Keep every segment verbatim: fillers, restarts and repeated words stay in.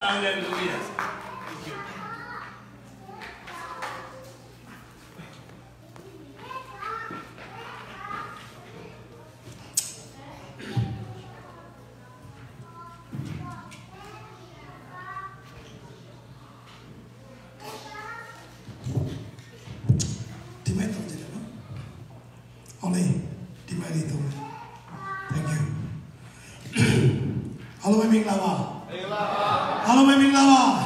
Hallelujah. Thank you. Hello, my big lava. Hello, my big lava.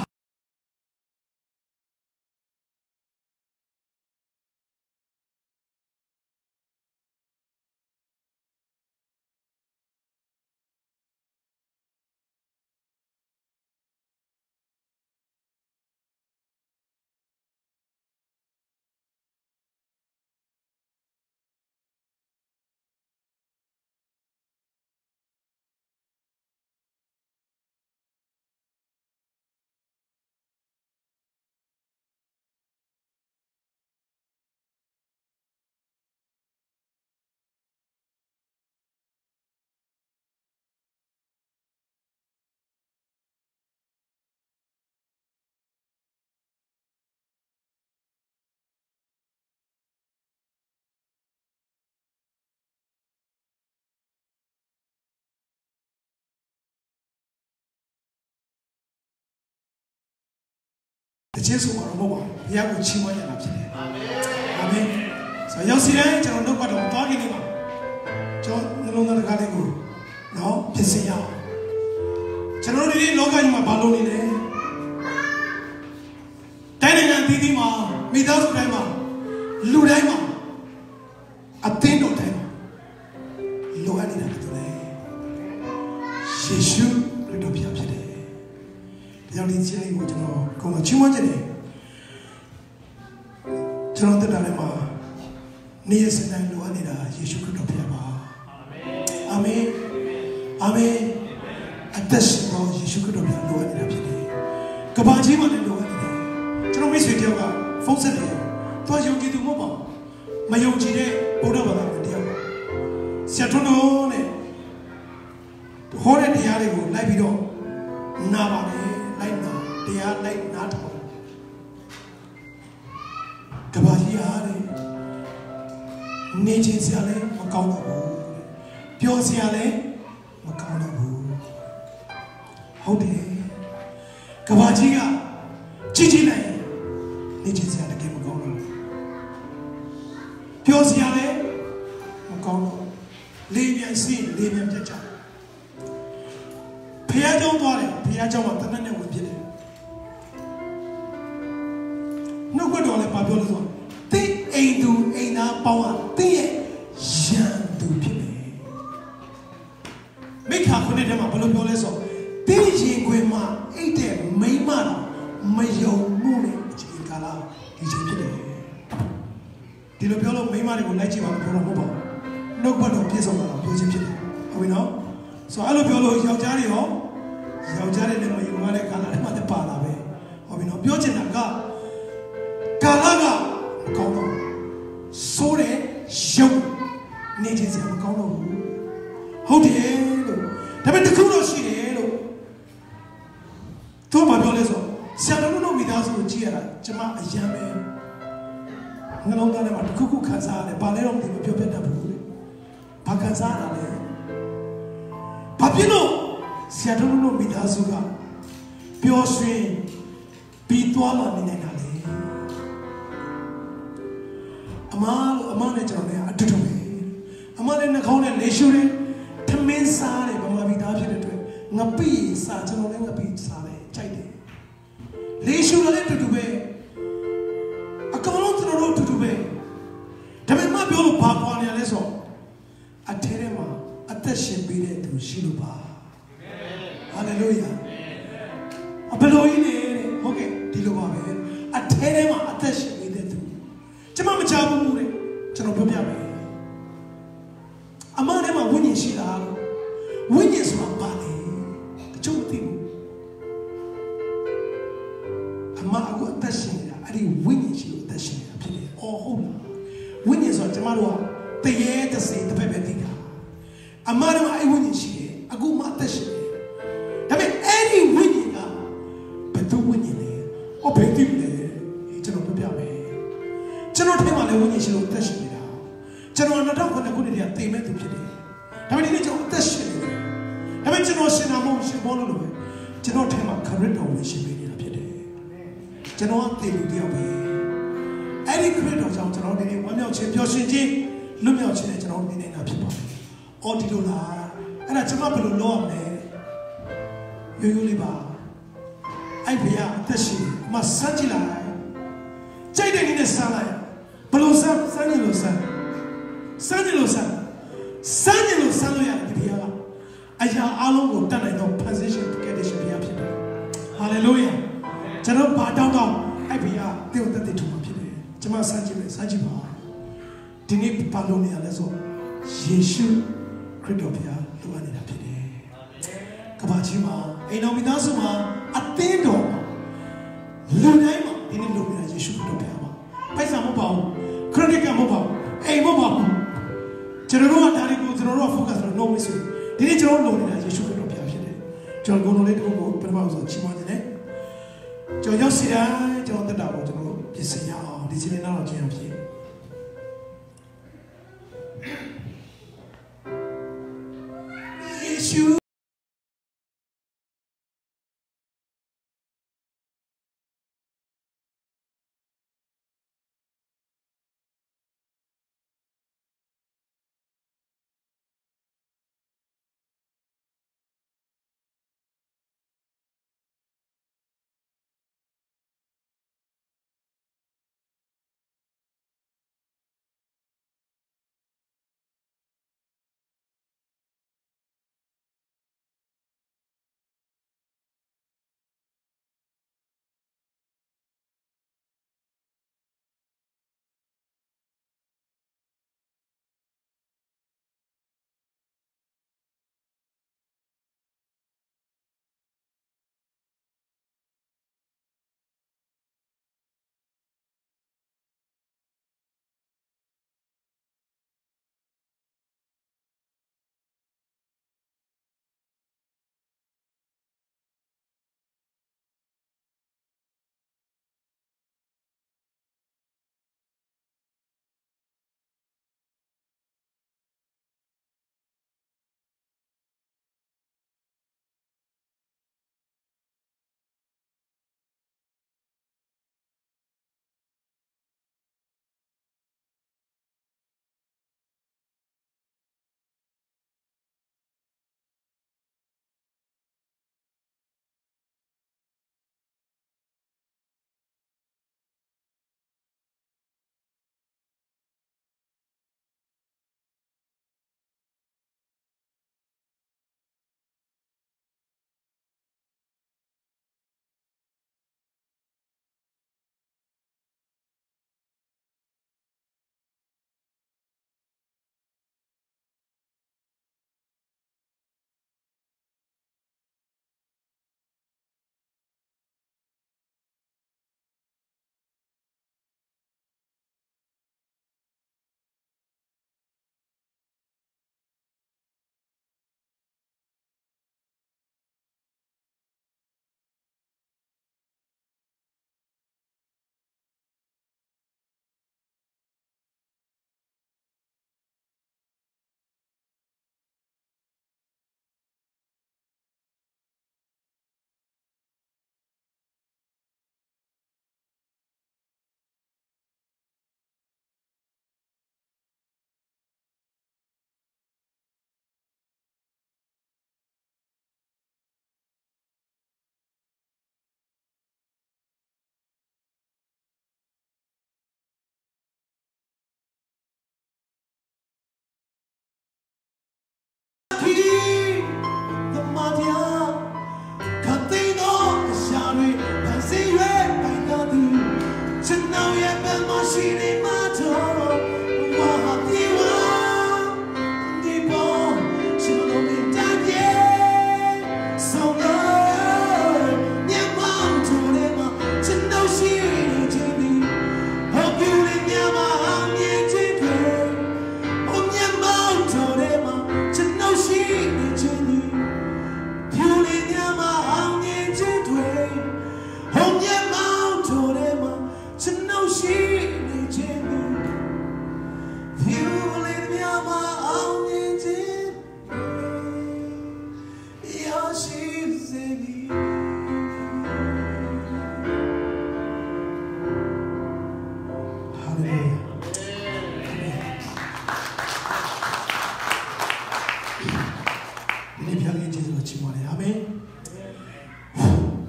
The Jesus who are mobile, he have to chimo ya napsile. Amen. So you see that you don't know what I'm talking about. So no longer the go. No, pissing ya. So no really longer you my balloon in there. Dining and Didi ma, without grandma, Ludema, a thing of time. Loani today. She should read up your today. Yang di sini aku cuma, kau cuma jadi, cuma tu dalam mah, ni senang luar ni dah, Yesus Kristus berapa? Amin, amin. Atas kau Yesus Kristus berapa luar ni dah jadi. Kebaji mana luar ni dah? Cuma mesti dia apa? Fungsi dia. Tuan yang kita mau apa? Mayung jadi, bodoh bagai dia. Siapa tu ni? Orang dia ni go, lagi do, nama ni. Like now, they are like not all. Kabali are nature siale makauno bu, pure siale makauno bu. How de? Kabaji ga chichi nahi nature siale ke makauno. Pure siale makauno. Lebian sin, lebian jaja. Pia jauh tuare, pia jauh mata nene wujud. Nukut oleh Pablo itu, ti itu ina bawa ti yang tu pilih. Mereka kau ni dia mah belum boleh so. Ti yang kau mah itu memang mayau mune cikala ti pilih. Ti lo pilih memang itu lagi bawa pilih apa? Nukut oleh biasa bawa pilih pilih. Awin no? So alo pilih jauh jari ho. Jauh jari ni mayu mana kalah ni mana parah be. Awin no? Biasa nak Kalaga kau tu, sore jauh ni je siapa kau tu, how dia tu, tapi tu kau tu sih dia tu, tu apa boleh so, siapa tu nak bidas tu cia, cuma ayam ni, ngalong tu ni macam kuku kansa ni, balik orang tu biar benda bulu, pak kansa ni, papino, siapa tu nak bidas tu kan, biar sih, bitualah ni nak ni. Amal, amal ni jangan ni ada tu. Amal ni nak kau ni lesu ni, temen sah ni, bapa bida macam tu. Ngapi sah, jangan ni ngapi sah ni, cai ni. Lesu ni tu tu be. Akamalon tu orang tu tu be. Tapi mak biolu bapa ni lesu. Atere ma, atas sebide tu silupa. Hallelujah. Apelo ini, okay, dilupa be. Atere ma, atas sebide tu. Cuma macam apa ni? Cuma berapa ni? Amal ni mah wujud siapa? Wujud semua balik. Cuma tu. Amal aku atas ni, ada wujud siapa atas ni? Apa ni? Oh, wujud semua cuma dua. Tiada tersi, tapi berbeza. Amal ni mah wujud siapa? Aku mah atas ni. Tapi any wujud lah, သူဝိညာဉ်လေဟောဘယ်သိလဲကျွန်တော်ပြပြမယ်ကျွန်တော်ထဲမှာလည်းဝိညာဉ်ရှိလို့အသက်ရှင်နေတာကျွန်တော်နှစ်ထောင်ခုနှစ်ခုနှစ်တည်းကတိမ်မဲ့သူဖြစ်တယ်ဒါပေမဲ့ဒီနေ့ကျွန်တော်အသက်ရှင်နေတယ်ဒါပေမဲ့ကျွန်တော်ရှင်နာမရှင်ဘောလို့လို့ပဲကျွန်တော်ထဲမှာခရစ်တော်ဝင်ရှင်ပေးနေတာဖြစ်တယ်ကျွန်တော်ကတည်လူတယောက်ပဲအဲ့ဒီခရစ်တော်ကြောင့်ကျွန်တော်ဒီနေ့ဝမ်းမြောက်ခြင်းပျော်ရွှင်ခြင်းလွတ်မြောက်ခြင်းနဲ့ကျွန်တော်နေနေတာဖြစ်ပါတယ်အော်ဒီလိုလားအဲ့ဒါကျွန်မဘယ်လိုလုပ်ရမလဲရိုးရိုးလေးပါအဲ့ဖေကအသက်ရှင်မစမ်းကြည့်လိုက်ကြိုက်တဲ့နည်းနဲ့စမ်းလိုက်ဘယ်လိုစမ်းစမ်းနေလို့စမ်းစမ်းနေလို့စမ်းစမ်းနေလို့စမ်းလို့ရတယ်ဒီဖေကအရာအလုံးကိုတတ်နိုင်တော့ position ကဲတဲ့ရှင်ဖေဖြစ်တယ် hallelujah ကျွန်တော်ဘာတောင်းတောင်းအဲ့ဖေကတေဝတ္တထူမှာဖြစ်တယ်ကျွန်မစမ်းကြည့်မယ်စမ်းကြည့်ပါဒီနေ့ဘာလို့နေရလဲဆိုယေရှုခရစ်တော်ဖေကလိုအပ်နေတာဖြစ်တယ်ကဘာကြီးမှာအိမ်တော်မိသားစုမှာအသင်းတော်မှာလူတိုင်းမှာဒီနေ့လိုနေတာယေရှုခရစ်တော်ဖေပါပိုက်ဆံမပေါ့ခရစ်ကမပေါ့အိမ်မပေါ့ကျွန်တော်တို့ကဒါတွေကိုကျွန်တော်တို့က focus လုပ်လို့မဆိုဒီနေ့ကျွန်တော်တို့လိုနေတာယေရှုခရစ်တော်ဖေဖြစ်တယ်ကျွန်တော်ကိုယ်တော်လေးတို့ကိုပထမဆုံးချီးမွမ်းနေတယ်ကျွန်တော်ရောက်စီတိုင်းကျွန်တော်တက်တာကိုကျွန်တော်ပြင်ဆင်ရအောင်ဒီစီလေးနောက်တော့ကျင်းအောင်ဖြစ်ယေရှု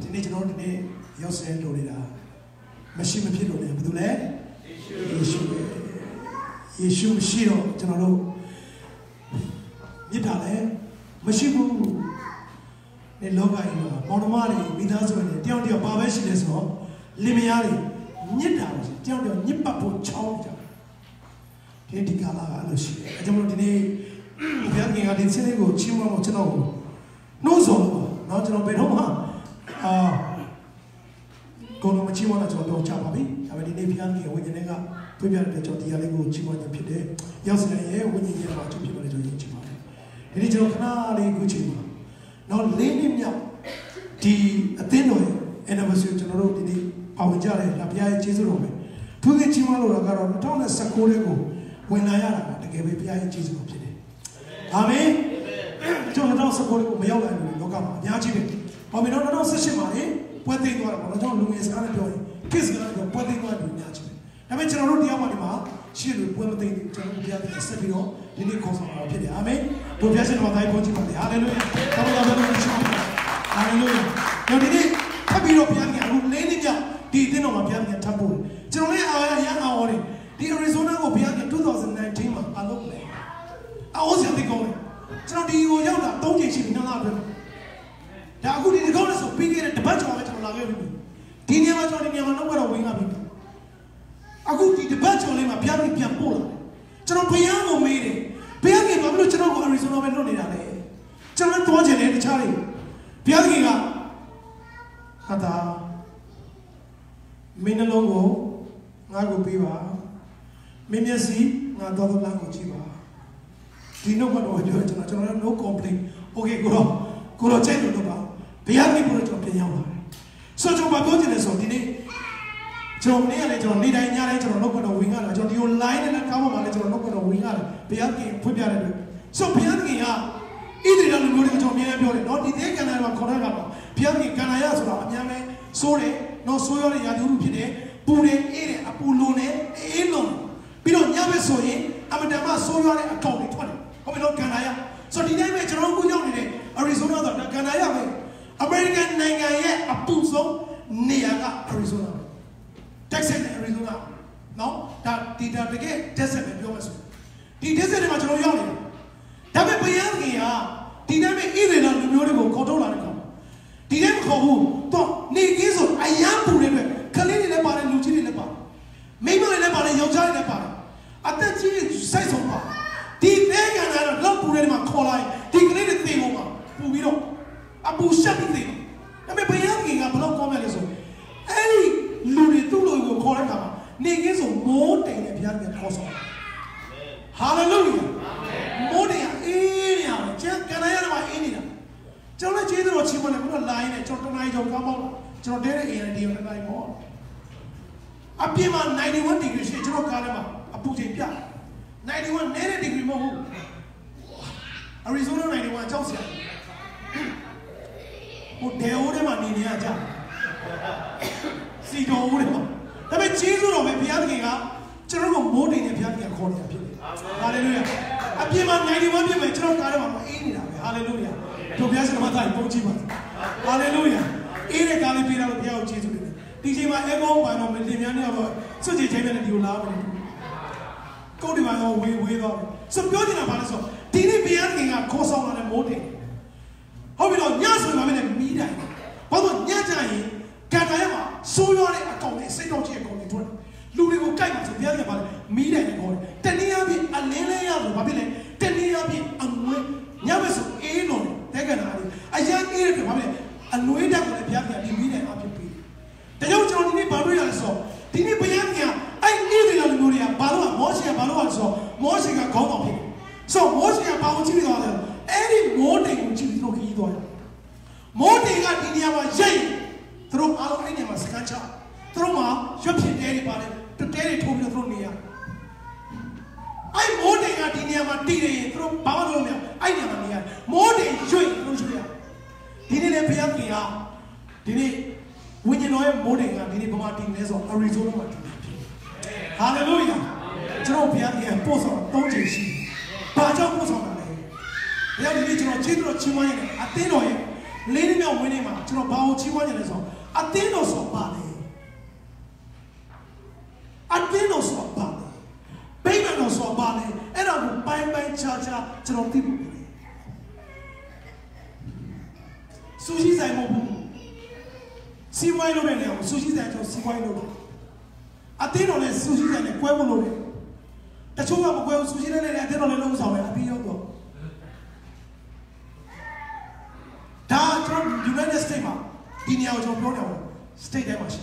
ဒီနေ့ကျွန်တော်တို့ဒီနေ့ရောက်ဆဲလို့နေတာမရှိမဖြစ်လို့လည်းဘာလို့လဲယေရှုပဲယေရှုမရှိတော့ကျွန်တော်တို့မြစ်တာလည်းမရှိဘူးဒီလောကကြီးမှာမောင်နှမတွေမိသားစုတွေတယောက်တယောက်ပါပဲရှိတယ်ဆိုတော့လင်မယားတွေမြစ်တာပဲတယောက်တယောက်ညစ်ပတ်ဖို့ချောင်းကြတယ်ဒီကာလာကလို့ရှိတယ်အဲကြောင့်မို့ဒီနေ့ဘုရားခင်ကဒီစနေကိုချီးမွမ်းဖို့ကျွန်တော်နှိုးဆော်လို့ပါနော်ကျွန်တော်ဘယ်တော့မှအာကိုယ်လုံးမချီးမွမ်းတာကျွန်တော်တော့ချပါပြီဒါပေမဲ့ဒီနေ့ဘုရားခင်ဝိညာဉ်နဲ့ကပြပြတဲ့ကျွန်တော်ဒီရလေးကိုချီးမွမ်းခြင်းဖြစ်တယ်ရောက်စနေရဲ့ဝိညာဉ်ရဲ့မှာကျွန်တော်ဖြစ်ပါတယ်ကျွန်တော်ယုံကြည်ပါတယ်ဒီနေ့ကျွန်တော်ခဏလေးကိုချီးမွမ်းနော်လေးနှစ်မြောက်ဒီအသင်းတော်ရဲ့ anniversary ကျွန်တော်တို့ဒီနေ့ပါဝင်ကြတယ်ဒါဘုရားရဲ့ကျေးဇူးတော်ပဲသူကချီးမွမ်းလို့တော့ကတော့၂၀၁၉လေးကိုဝင်လာရတာတကယ်ပဲဘုရားရဲ့ကျေးဇူးတော်ဖြစ်တယ်အာမင်ကျွန်တော်၂၀၁၉လေးကိုမရောက်နိုင်ဘူးလောကမှာအများကြီးပဲဘာဖြစ်လို့၂၀၁၈မှာလေပွဲသိမ်းသွားတာပေါ့ကျွန်တော်လူငယ်စကားနဲ့ပြောရင် kiss ကလည်းပွဲသိမ်းသွားတယ်အများကြီးပဲဒါပေမဲ့ကျွန်တော်တို့တရားမှဒီမှာရှိလို့ပွဲမသိမ်းဘူးကျွန်တော်ဘုရားရဲ့ဆက်ပြီးတော့ဒီနေ့ခေါ်ဆောင်တာဖြစ်တယ်အာမင်ဘုရားရှင်တော်တိုင်းပေါ်ကြည့်ပါလေဟာလေလုယာတောင်းတတော်လို့ရှိပါဟာလေလုယာတော့ဒီနေ့ထပ်ပြီးတော့ဘုရားကအခုလေးနှစ်မြောက်ဒီအသင်းတော်မှာဘုရားကထပ်ဖို့ကျွန်တော်လည်းအားရရအောင်တယ်ဒီ Arizona ကိုဘုရားကtwenty nineteenမှာအလုပ်လဲအော်စတဲ့ကောင်းတယ်ကျွန်တော်ဒီကိုရောက်တာ၃ချိန်ရှိပြီနှစ်လအတွင်းဒါအခုဒီကောင်းလို့ဆိုပြီးခဲ့တဲ့တပတ်ကျော်ပဲကျွန်တော်လာခဲ့ပြီဒီနေရာမှာကျွန်တော်ဒီနေရာမှာတော့တော့ဝင်လာပြီအခုဒီတပတ်ကျော်လေးမှာဘုရားကပြန်ပို့လာကျွန်တော်ဘုရားကိုမေးတယ်ဘုရားကဘာလို့ကျွန်တော်ကို Arizona ပဲလွတ်နေတာလဲကျွန်တော်တော့ချင်တယ်တခြားတွေဘုရားကဟာတာမင်းနှလုံးကိုငါ့ကိုပေးပါမင်းမျက်စိငါတော့လမ်းကိုကြည့်ပါဒီနှုတ်ကတော့ပြောကျွန်တော်ကျွန်တော် no complaint okay ကိုတော့ကိုတော့ချိန်လို့တော့ပါဘုရားကိဖို့ကျွန်တော်ပြန်ရောက်လာတယ်ဆိုတော့ကျွန်တော်ပြောချင်တယ်ဆိုဒီနေ့ကျွန်တော်နေ့ရတယ်ကျွန်တော်နေ့တိုင်းညတိုင်းကျွန်တော်နှုတ်ကတော့ဝင်လာတယ်ကျွန်တော်ဒီ online နဲ့ကောင်းမှလည်းကျွန်တော်နှုတ်ကတော့ဝင်လာတယ်ဘုရားကိဖွင့်ပြတဲ့အတွက်ဆိုဘုရားကိကဣသရေလလူမျိုးတွေကိုကျွန်တော်အများကြီးပြောတယ်နော်ဒီသေးကံနာမှာခေါ်တဲ့အခါမှာဘုရားကိကံနာရဆိုတာအများပဲစိုးတယ်နော်စိုးရတဲ့ရာသီဥတုဖြစ်တယ်ပူတယ်အေးတယ်အပူလုံးနဲ့အေးလုံးပြီးတော့ညဘက်ဆိုရင်အမတန်မှစိုးရတဲ့အကောင်တွေထွက်တယ်ဟုတ်ပြီနော်ကံနာရဆိုဒီနေ့ပဲကျွန်တော်အခုရောက်နေတဲ့ Arizona ဆိုတာကံနာရပဲ American နိုင်ငံရဲ့အပူဆုံးနေရာက Arizona Texas နဲ့ Arizona နော်ဒါဒီဒါတကယ် desert ပဲပြောမှဆိုဒီ desert တွေမှာကျွန်တော်ရောက်နေတယ်ဒါပေမဲ့ဘုရားခင်ကဒီနေ့ပဲဣသရေလလူမျိုးတွေကိုခေါ်ထုတ်လာတဲ့ကောင်ဒီနေ့မခေါ်ဘူးတော့နေကင်းဆိုအယံပူတဲ့အတွက်ကလေးတွေလည်းပါတယ်လူကြီးတွေလည်းပါတယ်မိန်းမတွေလည်းပါတယ်ယောက်ျားတွေလည်းပါတယ်အသက်ကြီးစိုက်ဆုံးပါဒီသေကံကတော့လောက်ပူတဲ့နေရာမှာခေါ်လိုက်ဒီကလေးတွေသေကုန်ပါပူပြီးတော့အပူရှက်ပြီးသေတယ်ဒါပေမဲ့ဘုရားခင်ကဘယ်တော့ကောင်းမြတ်လဲဆိုအဲ့ဒီလူတွေသူ့လူကိုခေါ်တဲ့အခါမှာနေကင်းဆိုမိုးတိမ်နဲ့ဘုရားခင်ခေါ်ဆောင်ဟာလေလုယာမိုးတိမ်ကအေးနေရတယ်ကျန်ကံရရမှာအေးနေတာကျွန်တော်လည်းကျေးဇူးတော်ချီးမွမ်းတယ်ခုနကလိုင်းနဲ့ကျွန်တော်တနိုင်ကျော်ကောင်းပေါက်ကျွန်တော်တဲတဲ့အိမ်နဲ့ဒီကိုတနိုင်ပေါ့အပြင်မှာninety-one ဒီဂရီရှိကျွန်တော်ကားထဲမှာအပူချိန်ပြninety-one နဲတဲ့ဒီဂရီမဟုတ်ဘူး Arizona ninety-one ကြောက်စရာဟိုဒေအိုးထဲမှာနေနေရကြစီတော်ဦးထဲမှာဒါပေမဲ့ကျေးဇူးတော်ပဲဘုရားသခင်ကကျွန်တော်တို့မိုးတိမ်နဲ့ဘုရားသခင်ခေါ်နေတာဖြစ်တယ်ဟာလေလုယာအပြင်မှာninety-oneပြည့်မယ်ကျွန်တော်ကားထဲမှာအေးနေတာပဲဟာလေလုယာတို့ဘုရားရှင်မသားပုံကြည့်ပါဟာလေလုယာအေးတဲ့ကားလေးပေးတာလို့ဘုရားကိုကျေးဇူးတင်တယ်ဒီချိန်မှာအဲကောင်းပါတော့မလင်များနေတော့စွတ်ချေချိန်နဲ့ဒီကိုလာမယ်ကိုဒီမှာတော့ဝေးဝေးတော့စပြောနေတာပါလဲဆိုဒီနေ့ဘုရားသခင်ကခေါ်ဆောင်လာတဲ့မိုးတိမ်ဟုတ်ပြီတော့ညဆိုရင်မင်းမီးတိုင်ဘာလို့ညကြရင်ကံတိုင်းမှာဆိုးရတဲ့အကောင်နဲ့စိတ်တော့ကြီးအကောင်တွေထွက်လူတွေကိုကြိုက်မှာဆိုဘုရားကပါလေမီးတိုင်နဲ့ခေါ်တယ်တနည်းအားဖြင့်အလင်းလေးရလို့ဘာဖြစ်လဲတနည်းအားဖြင့်အငွေ့ညဘက်ဆိုအေးလုံးတဲ့ကနာလေးအရန်အေးတယ်ဘာဖြစ်လဲအနွေးတက်ကိုလည်းဘုရားကဒီမီးတိုင်အားဖြင့်ပြီးတကယ်ကျွန်တော်ဒီနေ့ဘာလို့ရလဲဆိုဒီနေ့ဘုရားကအဲ့ဒီတွေလူတွေကဘာလို့မောရှေကဘာလို့လဲဆိုမောရှေကခေါင်းတော်ဖြစ်တယ်ဆိုမောရှေကဘာကိုကြည့်သွားလဲအဲ့ဒီမိုးတိမ်ကိုကြည့်ပြီးတော့ခီးသွားတယ်မိုးတိမ်ကဒီနေရာမှာရိတ်သူတို့အားလုံးအဲ့နေရာမှာစကန်ချသူတို့မှာရွက်ဖြစ်တဲတွေပါတယ်တဲတွေထိုးပြီးတော့သူတို့နေရအဲ့မိုးတိမ်ကဒီနေရာမှာတည်တယ်သူတို့ဘာမှလုပ်မရအဲ့နေရာမှာနေရမိုးတိမ်ရွှေ့သူတို့ရွှေ့ရဒီနေ့လည်းဘုရားခင်ကဒီနေ့ဝိညာဉ်တော်ရဲ့မိုးတိမ်ကဒီနေ့ဘာမှတည်နေဆိုအရီဇိုနာမှာတည်နေပြီဟာလေလုယာကျွန်တော်ဘုရားခင်ပို့ဆောင်သုံးချိန်ရှိဘာကြောင့်ပို့ဆောင်တာလဲဘုရားဒီနေ့ကျွန်တော်ကျေးဇူးတော်ချီးမွမ်းရတယ်အသင်းတော်ရဲ့ Lady Mel winning ma, you know, Bao Chiwan and so. I didn't know so bad. I didn't know so bad. Baby knows so bad. And I will buy my charger to the people. Sushi's I move. See why no man now. Sushi's I don't see why no. I didn't know that Sushi's and a Quavo. The two of them Sushi and I didn't know how I be your. That United States, in your job, stay there machine.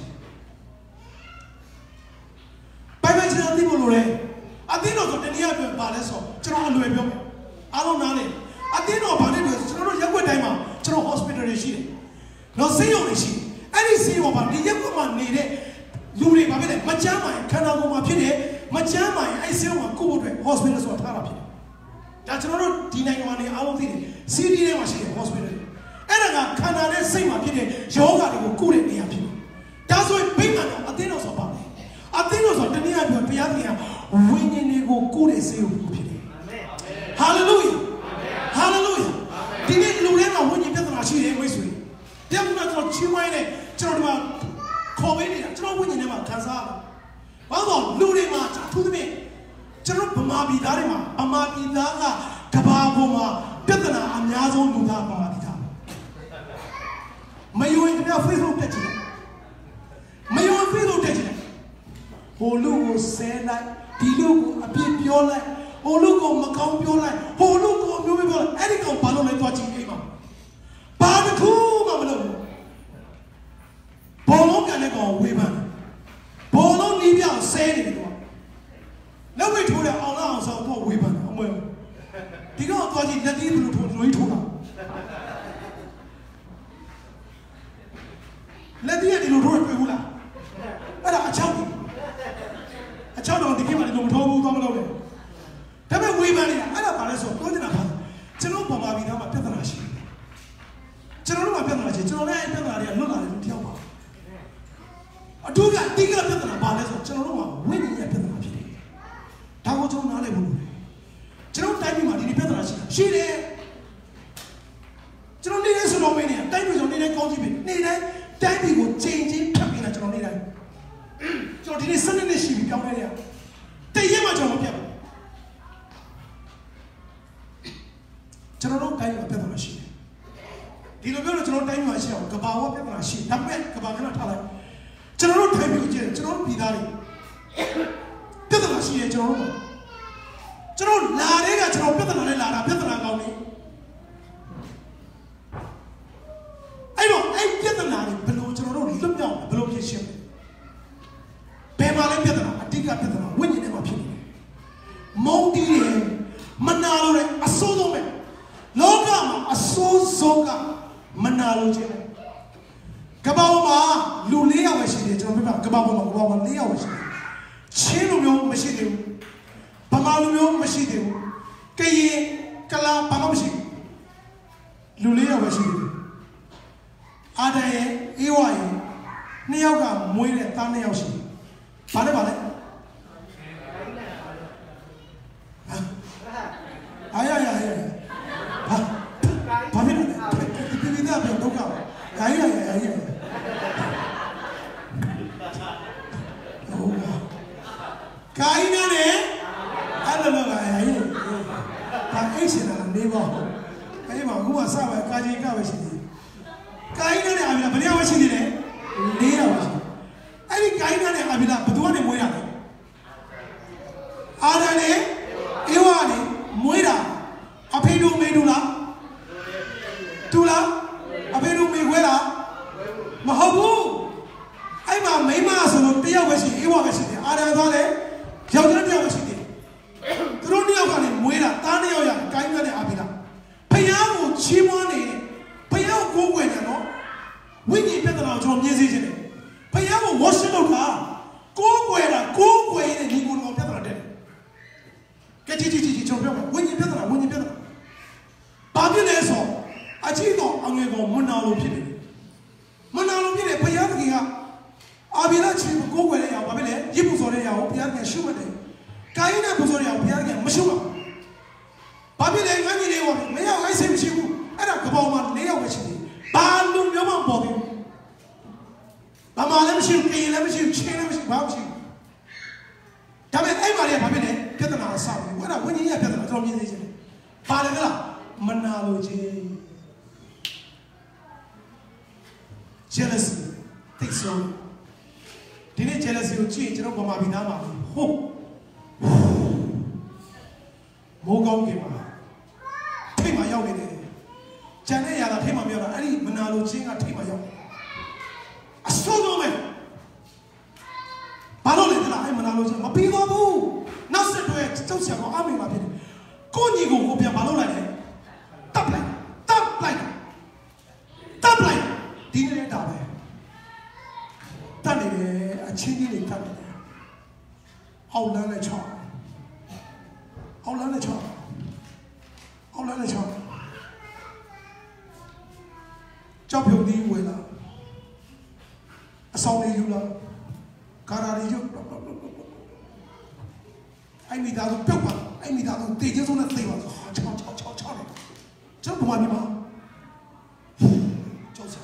By my channel, people I didn't know that any of them Baleso, General Louis. I don't know. I didn't know about it. General Yakutima, General Hospital. No, say only she. Any say about the Yakuman needed. Luri Babine, Majama, Kanaguma Pine, Majama, I say one good hospitals or therapy. That's not denying money. I don't think it. C D machine hospital. And I can't say my opinion, Yoga will cool it near people. That's why Payman, I didn't know about it. I didn't know the near Piatia, when you go cool and say, Hallelujah! Hallelujah! Didn't Lorena when you get the machine in Missouri? They are not Chiwine, Chorma, Covidia, Chorma, when you never Kaza. Well, Lurima, to me, Chorma Darima, Amabi Daga, Kababoma, Petana, and Yazo Nudama. May you in your Facebook touching? May you in Facebook touching? Oh, look, say like, Pilu, a bit pure like, oh, look, oh, Macau pure like, oh, look, oh, Nubble, any compano like watching him. But the two, Mamma. Polo can go, women. Polo Libya saying it. Now we told her all hours of poor women. Well, you know what he let you to read to let the end of the road, Pula. But I tell you, I tell you, the Kimmy don't hold on. Tell me, we marry. I don't know. So, don't you know? General Papa become a Petanashi. General Petanashi, General Petanashi, no, I don't tell you. I do not think of Petana, but General winning a Petanashi. Tagoto Nalebu. General Timing, the Petanashi. She there. General Nina Slovenia. Time is only a contribute. Nina. Time you go changing, coming at your leader. So, did suddenly she become there? Take him at your piano. General time of the machine. Did you go to General time myself? Kabawa Pepper machine. That meant Kabakana Tala. General time you get General Pidari. Pepper machine, General. General Lara, General Pepper Lara, Pepper County. I know, I get the line below the road, look down below his ship. Pema Pedra, I think I put them winning them up here. Monty, Manalo, a solo man. Logama, a soul soga, Manalo. Kabama, Lulia was in it, Kabama, Lea was in it. Chino machine, Pamalu machine, Kaye, Kala Pamamshi. Lulia was in it. Adae, Iwai, Nioga, Muire, Taneoshi. Pale, pale. Ay, ay, ay, ay. Pamina, Pimina, Doka. Ay, ay, ay, ay. Kaina, I don't know. I am Asian neighbor. I am who was our Kaji. Kaina ne abila bani awashi ni ne le awashi ani kaina ne abila baduwa ne moira ada ne ewa ne moira aphedu medula tula aphedu megwela mahobu ai ma maima so lo tiyaw be shi ewa be shi ada tha le yaw tiyaw be shi ni tu ro niyaw ka ne moira ta niyaw ya kaina ne abila phaya ko chimwa ne Paya go when you know. When you better out from music, Paya wash it out. Go where, go where, and you go better than. Get it, when you better, when you better. Babileso, I think I'm going to go Monalo Pili. Monalo Pili, Paya, I will let you go where you are, Babile, you for a Piaga Sugar. Kaina Pusoria, Piaga, Mashua. Babile, may I say you? I don't go on, lay away. Bama lemshi, key lemshi, chain lemshi, bamshi. Tame everybody have been get another sound. What are winning a better from you? Father, Manalogy. Jealousy takes so. Didn't jealousy you change, you know, Mamma. Ho! Mogong came out. Take my young lady. Janaya, take my mother, any Manalogy, I take my young. A strong woman. Parole della Manalogy, ma people, not said to it, don't say, I'm in my opinion. Go you go, be a balloon. Top line, top line, top line. Dinner Dabe. Tanny, a chinging in Tanny. I'll learn a child. I'll learn a child. I'll learn a child. Chop your knee with a song you love. Carari you. I need that paper. I need that. They just want to think about it. Jump one, ma. Joseph.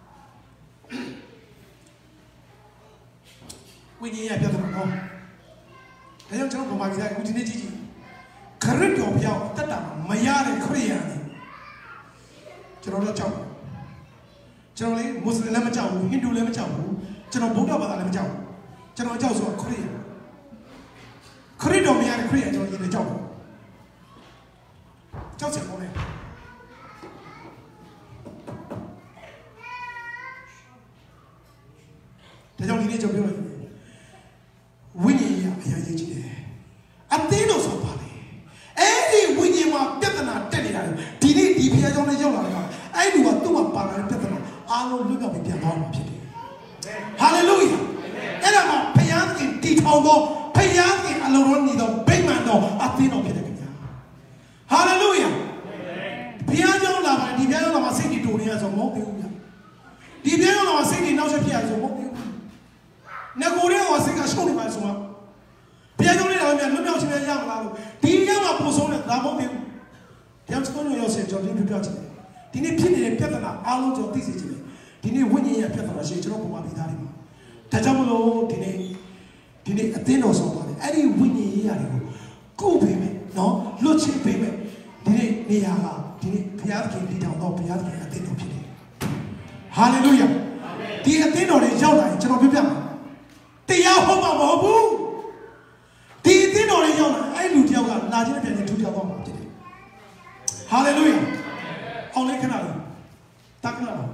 We need a better one. I don't know about that. We didn't teach you. Correct of Yao, Tata, Mayari, Korean. General Chow. Generally, Muslim Lemachau, Hindu Lemachau, General Buddha Lemachau, General Joshua, Korea. Korea, Mayari, Korean, in the job. Joseph, they don't need your building. Winnie, I think those are party. Any Winnie, my Betana, Tenny, Dini, D P I on the Yola. I do a two of Pana, Betana. I will look up at the amount. Hallelujah. And I'm a Payanki, Tito, Payanki, alone need a big man, I think of it. Hallelujah. Piano Lava, the piano of a city two years of mobile. The piano of a city now appears of mobile. Nagoria was a show by someone. Piano, no doubt in a young love. The young person at Lamobile. There's no yourself, Jordan, to judge me. Didn't pin a petana, out of this. Didn't win a petana, she dropped my Vidarima. Tajamulo, didn't didn't attend or somebody. Any winning year. Go payment, no, Luchi payment. Didn't Niaga, didn't Piatki, did not know Piatki at the end of the day. Hallelujah. The Atheno is Jona, Jonah. They are home of Obu. They did not know I do yoga, larger than the two yoga today. Hallelujah. Only Canada. Takana.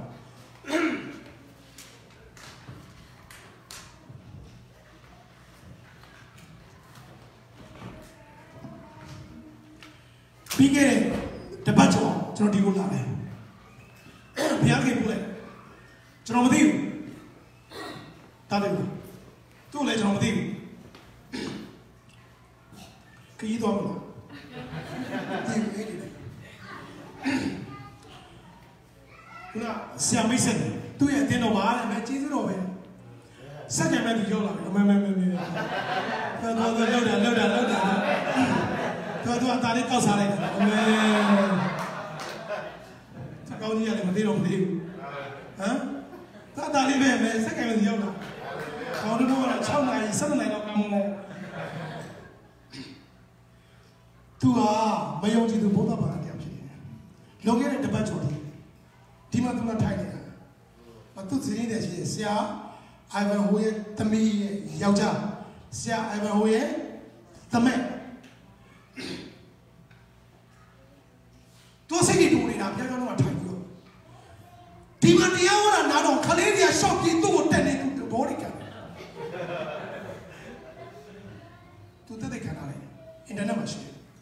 Begin the battle, Jonah. Piaki Bullet. Jonah. Tadu. Two legends of the Kido. Siamison, two years in a while, and I cheese it over. Second, maybe you're like, load that, load that, load that. Do I thought it was hard? Go the other, they don't leave. Huh? That I live in, second with Yola. I don't know what I'm something like that. To ah, my own to both of us. Look at the budget. Timatuna Tiger. But to see that she is, yeah, I will wait to me, Yauja. Yeah, I will wait the man. To say it, I don't know what time. Timatia, not on Canadian shop, you do attend it to the body. To the canal in the number.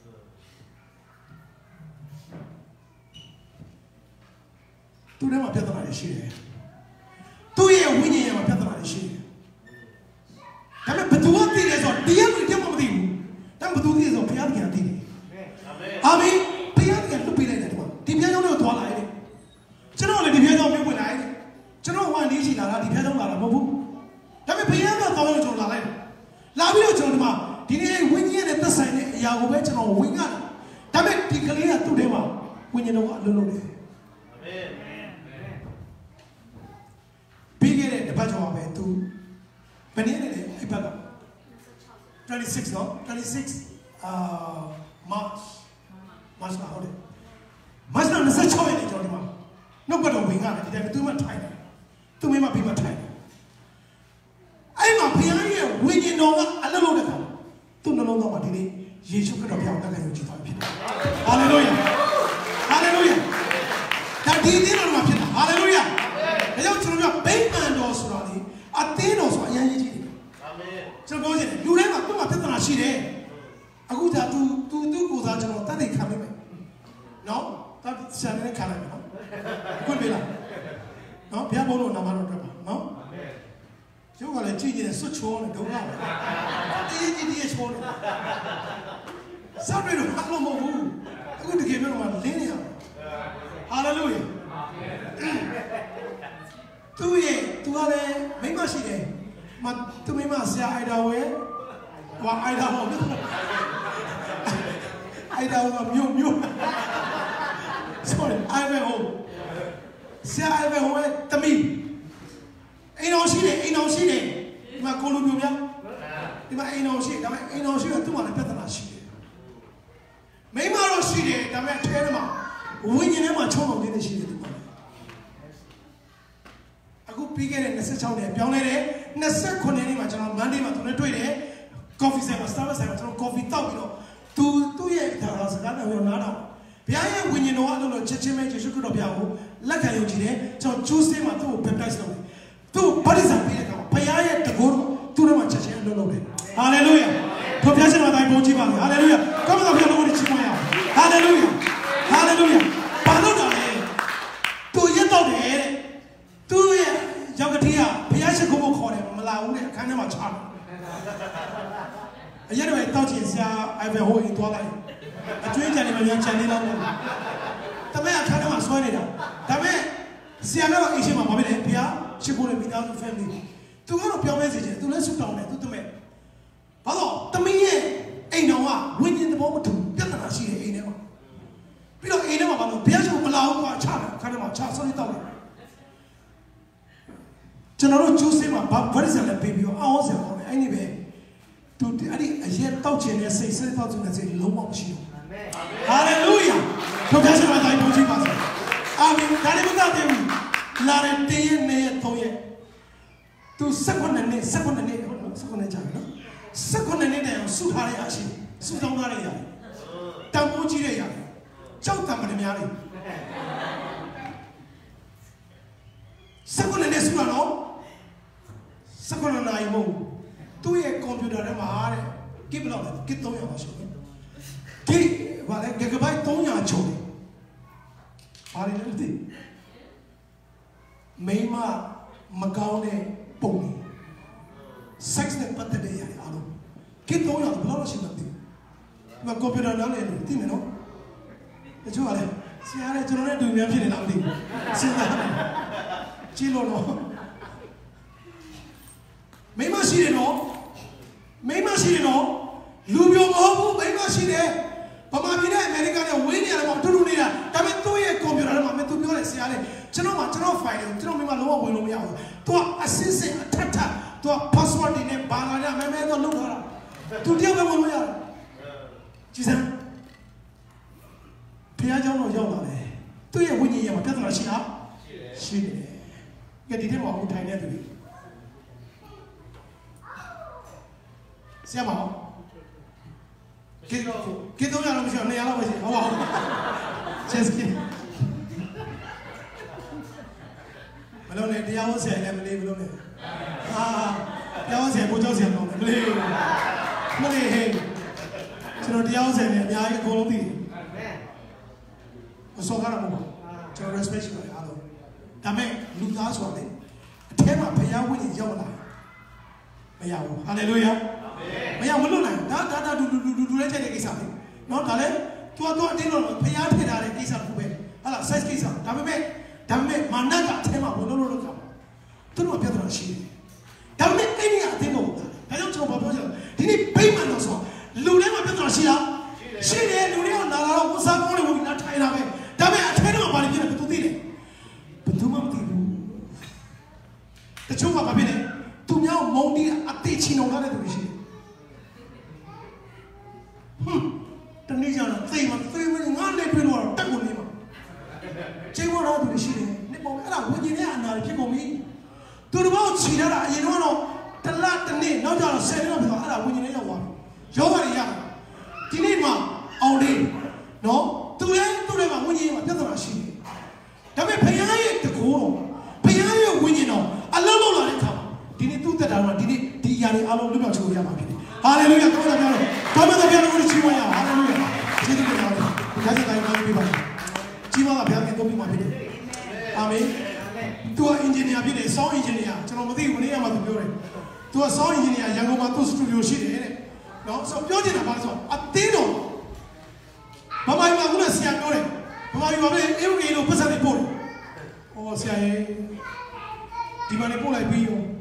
To them a better share. Two year winning a better share. But to what thing is on the other game of him? Then to do this of Piatti. I mean, Piatti to be like that one. The piano to lie. Generally, the piano will lie. General one easy, the piano Larabu. Let me piano going to lie. Lavio Jonma, didn't win yet at the sign, Yahweh or Winger. Damn it, clear to them when you know what to do. Big in the job be tu bani ne ai ba twenty-six no twenty-six uh March March na ho de March na twenty-six ye ni job di ma no ba do win ga le di da tu ma thai ne tu me ma bi ma thai ne ai ma phaya ye win yin do ga a lo lo de ka tu no lo do ma di ni Yesu Christ of Yahweh ka yo ji fa phit hallelujah hallelujah da di ni no ma phit hallelujah da yo chunu ya bai man do so da ni a tin do so a yan yi ji ni amen chunu ko jin lu dai ma tu ma phit na shi de aku da tu tu tu ko sa chunu ta dai kha mai mai no ta sa ne kha lai no ko be la no bia bo lo na ma do ba no amen ကျုပ်ကလည်းကြည့်နေတယ်စွတ်ချောနေဒုက္ခပဲအေးကြီးကြီးချောနေစပ်ပြီးတော့ဘာလို့မဟုတ်ဘူးအခုတကယ်ပြောတော့မှလင်းနေရဟာလေလုယာသူရဲ့သူကလည်းမိမရှိတယ်မသူမိမဆရာအိုက်ဒါဝဲဟောအိုက်ဒါဟောအိုက်ဒါဟောမြို့မြို့ sorry အိုက်ဝဲဟောဆရာအိုက်ဝဲဟောတမီအိမ်တော်ရှိတယ်အိမ်တော်ရှိတယ်ဒီမှာကိုလိုမျိုးများဒီမှာအိမ်တော်ရှိဒါပေမဲ့အိမ်တော်ရှိတော့သူ့မှာလည်းပြဿနာရှိတယ်မိမတော့ရှိတယ်ဒါပေမဲ့အဲထဲမှာဝိညာဉ်ထဲမှာချုံအောင်နေရှိတယ်သူကအခုပြီးခဲ့တဲ့twenty-sixနဲ့ပြောင်းလဲတယ်twenty-nineနေ့မှာကျွန်တော် Monday မှာသူနဲ့တွေ့တယ် coffee ဆိုင်မှာ Starbucks ဆိုင်မှာကျွန်တော် coffee တောက်ပြီးတော့သူသူ့ရဲ့ဒါတော့စကားတော်ရောနားတော့ဘုရားရဲ့ဝိညာဉ်တော်အလိုလိုချက်ချင်းပဲယေရှုခရစ်တော်ဘုရားကိုလက်ခံယုံကြည်တယ်ကျွန်တော် Tuesday မှာသူ့ကို baptize လုပ်တယ်သူဘာလို့စားပေးတဲ့ကောင်ဘုရားရဲ့တကူသူ့ထဲမှာချက်ချင်းအလုပ်လုပ်တယ်ဟာလေလုယာဘုရားရှင်မှာတိုင်းပုံကြည့်ပါလေဟာလေလုယာကောင်းကောင်းဘုရားလုံးကိုချီးမွမ်းရအောင်ဟာလေလုယာဟာလေလုယာဘာလို့တော့လဲသူရက်တော့တယ်တဲ့သူရဲ့ယောက်ကတိကဘုရားရှင်ကိုခေါ်တယ်မလာဘူးတဲ့အခန်းထဲမှာချတယ်အရင်တော့တောက်ချင်ဆရာအိုင်ဗန်ဟိုရင်သွားလိုက်အကျွေးကြံနေမှပြန်ချန်နေတော့တမန်အခန်းထဲမှာဆွဲနေတာဒါပေမဲ့ဆရာကတော့အိမ်ရှိမှာမဖြစ်တယ်ဘုရားရှိခိုးတဲ့မိသားစု family သူကတော့ပြောင်းလဲစေချင်သူလည်းဆုတောင်းတယ်သူတမက်ဘာလို့တမင်းရဲ့အိမ်တော်ကဝိညာဉ်သဘောမတူပြဿနာရှိတယ်အိမ်ထဲမှာပြီးတော့အိမ်ထဲမှာဘာလို့ဘုရားရှိခိုးမလာဘူးကွာချတယ်ခါထဲမှာချဆွနေတော့တယ်ကျွန်တော်တို့ကျိုးစင်းမှာဘာဘာစံလဲပေးပြီးတော့အောင်းစံပေါ့လေအဲ့ဒီပဲသူအဲ့ဒီအရင်တောက်ချင်တဲ့စိတ်စိတ်တောက်ချင်တဲ့စိတ်လုံးဝမရှိဘူးအာမင်ဟာလေလုယာဘုရားရှိခိုးတိုင်းပုံကြည့်ပါစေအာမင်ဒါလည်းမကသေးဘူးလာတဲ့တင်းရဲ့နဲ့သုံးရဲ့သူsevenနဲ့sevenနဲ့sevenနဲ့ကြာပြီနော်sevenနဲ့တည်းအောင်စုထားတဲ့အရှိစုတောင်းထားတဲ့ຢာတန်ဖိုးကြီးတဲ့ຢာကြောက်တံမများလေsevenနဲ့စုတာနော်sevenနိုင်မို့သူ့ရဲ့ကွန်ပျူတာထဲမှာတဲ့ကိဘလောက်လဲကိthree hundredပါရှိတယ်ကိဘာလဲ gigabyte three hundredကျော်တယ်ဘာလဲလဲသိမိမမကောင်းတဲ့ပုံတွေ sex နဲ့ပတ်သက်တဲ့ຢာတွေအားလုံးကိthree hundredဘယ်လောက်ရှိမှန်းသိမကွန်ပျူတာနားလေသိမယ်နော်တချို့ကလည်းဆရာလည်းကျွန်တော်နဲ့တူများဖြစ်နေလားမသိဘူးစဉ်းစားတယ်ကြည့်လို့တော့မိမရှိတယ်နော်မိမရှိတယ်နော်လူပြောမဟုတ်ဘူးမိမရှိတယ်ဗမာပြည်နဲ့အမေရိကန်နဲ့ဝင်းနေရတယ်ပေါ့အတူတူနေတာဒါပေမဲ့သူ့ရဲ့ကွန်ပျူတာထဲမှာမသူပြောတယ်ဆရာလေးကျွန်တော်မှကျွန်တော် file ကိုကျွန်တော်မိမလုံးဝဝင်လို့မရဘူးသူကအစစ်စစ်အထက်ထပ်သူက password တွေနဲ့ဘာလာရမဲမဲတော့လုပ်ထားတာသူတယောက်ပဲဝင်လို့ရတယ်ကြည်စမ်းဖះเจ้าတော့ရောက်လာတယ်သူ့ရဲ့ဝိညာဉ်ရဲ့မှာပြဿနာရှိလားရှိတယ်ရှိတယ်ကဲဒီထဲမှာဟိုထိုင်နေတယ်သူဆရာမဟုတ်ကိကိတော့ရအောင်မရှိအောင်နေရာလောက်ပဲရှိဟုတ်ပါဘူးချက်စကင်မလို့နဲ့တရားဝန်ဆရာလည်းမလေးဘူးလို့နဲ့ဟာတရားဝန်ဆရာကိုကြောက်ဆရာတော့မလေးမလေးဟဲ့ကျွန်တော်တရားဝန်ဆရာလည်းအများကြီးအကုန်လုံးသိတယ်မစောကားတော့မဟုတ်ကျွန်တော် respect ရှိပါတယ်အားလုံးဒါမဲ့လူသားဆိုတာလေအထဲမှာဘုရားဝိညာဉ်ရောက်လာမရဘူးဟာလေလုယာမရမလို့နိုင်ဒါဒါဒါဒူဒူဒူဒူလည်းချက်တဲ့ကိစ္စပဲเนาะဒါလည်းသူကသူအတင်းလို့ဘုရားထည့်ထားတဲ့ကိစ္စတစ်ခုပဲဟာလား size ကိစ္စဒါပေမဲ့ဒါပေမဲ့မာနကအထဲမှာဝင်လို့လို့လို့ခါသူတို့ကပြဿနာရှိတယ်ဒါပေမဲ့အဲ့ဒီအတင်းမဟုတ်ဘူးဒါကြောင့်ကျွန်တော်ပြောချင်ဒီနေ့ဗိမာန်တော်ဆိုလူထဲမှာပြဿနာရှိလားရှိတယ်လူတွေကလာလာတော့ဝစားကောင်းတယ်ဝင်လာထိုင်တာပဲဒါပေမဲ့အထဲမှာဘာလို့ဖြစ်လဲသူသိတယ်ဘယ်သူမှမသိဘူးတချို့ကဘာဘာဖြစ်လဲသူများမုန်းတီးအသေးချီနှောင်ထားတဲ့သူတွေရှိတယ်ဟွန်းတနေ့ကျတော့သိမသိမငါလည်းပြေလို့တက်ကုန်နေမှာချိန်ဝါတော့သူတွေရှိတယ်နှစ်ပုံအဲ့ဒါဝิญဉ်နဲ့အနာဖြစ်ကုန်ပြီသူတို့ဘောချီရတာအရင်တော့တလတနေ့နောက်ကျတော့ဆယ်နှစ်လောက်ဖြစ်သွားအဲ့ဒါဝิญဉ်နဲ့ရောက်သွားရောဂါတွေရဒီနေ့မှအောင်လေးနော်သူလည်းသူလည်းမှာဝิญဉ်မှာပြဿနာရှိတယ်ဒါပေမဲ့ဘုရားရဲ့တကူတော်ဘုရားရဲ့ဝิญဉ်တော်အလုံးလုံးလာတဲ့အခါဒီနေ့သူ့သက်တာတော့ဒီနေ့ဒီအရာတွေအားလုံးလွတ်မြောက်ချလို့ရမှာဖြစ်တယ်ဟာလေလုယာကောင်းတာပြောတော့ဘာမှမပြောလို့ချီးမွမ်းရအောင်ဟာလေလုယာကျေးဇူးတင်ပါတယ်ဒါကြောင့်တိုင်းတိုင်းပြပါကြီးမားကဘုရားခင်တို့ပြမှာဖြစ်တယ်အာမင်သူကအင်ဂျင်နီယာဖြစ်တယ်ဆောင်းအင်ဂျင်နီယာကျွန်တော်မသိဘူးဘယ်နေ့မှသူပြောတယ်သူကဆောင်းအင်ဂျင်နီယာရန်ကုန်မှာသူ့စတူဒီယိုရှိတယ်တဲ့နော်ဆိုပြောချင်တာပါဆိုအတင်းတော်ဘာမှမကဘူးဆရာပြောတယ်ဘာမှမပြောဘူးအေးအေးလို့ပတ်စံနေပို့တယ်ဟောဆရာရဲ့ဒီမှာနေပို့လိုက်ပြီးရော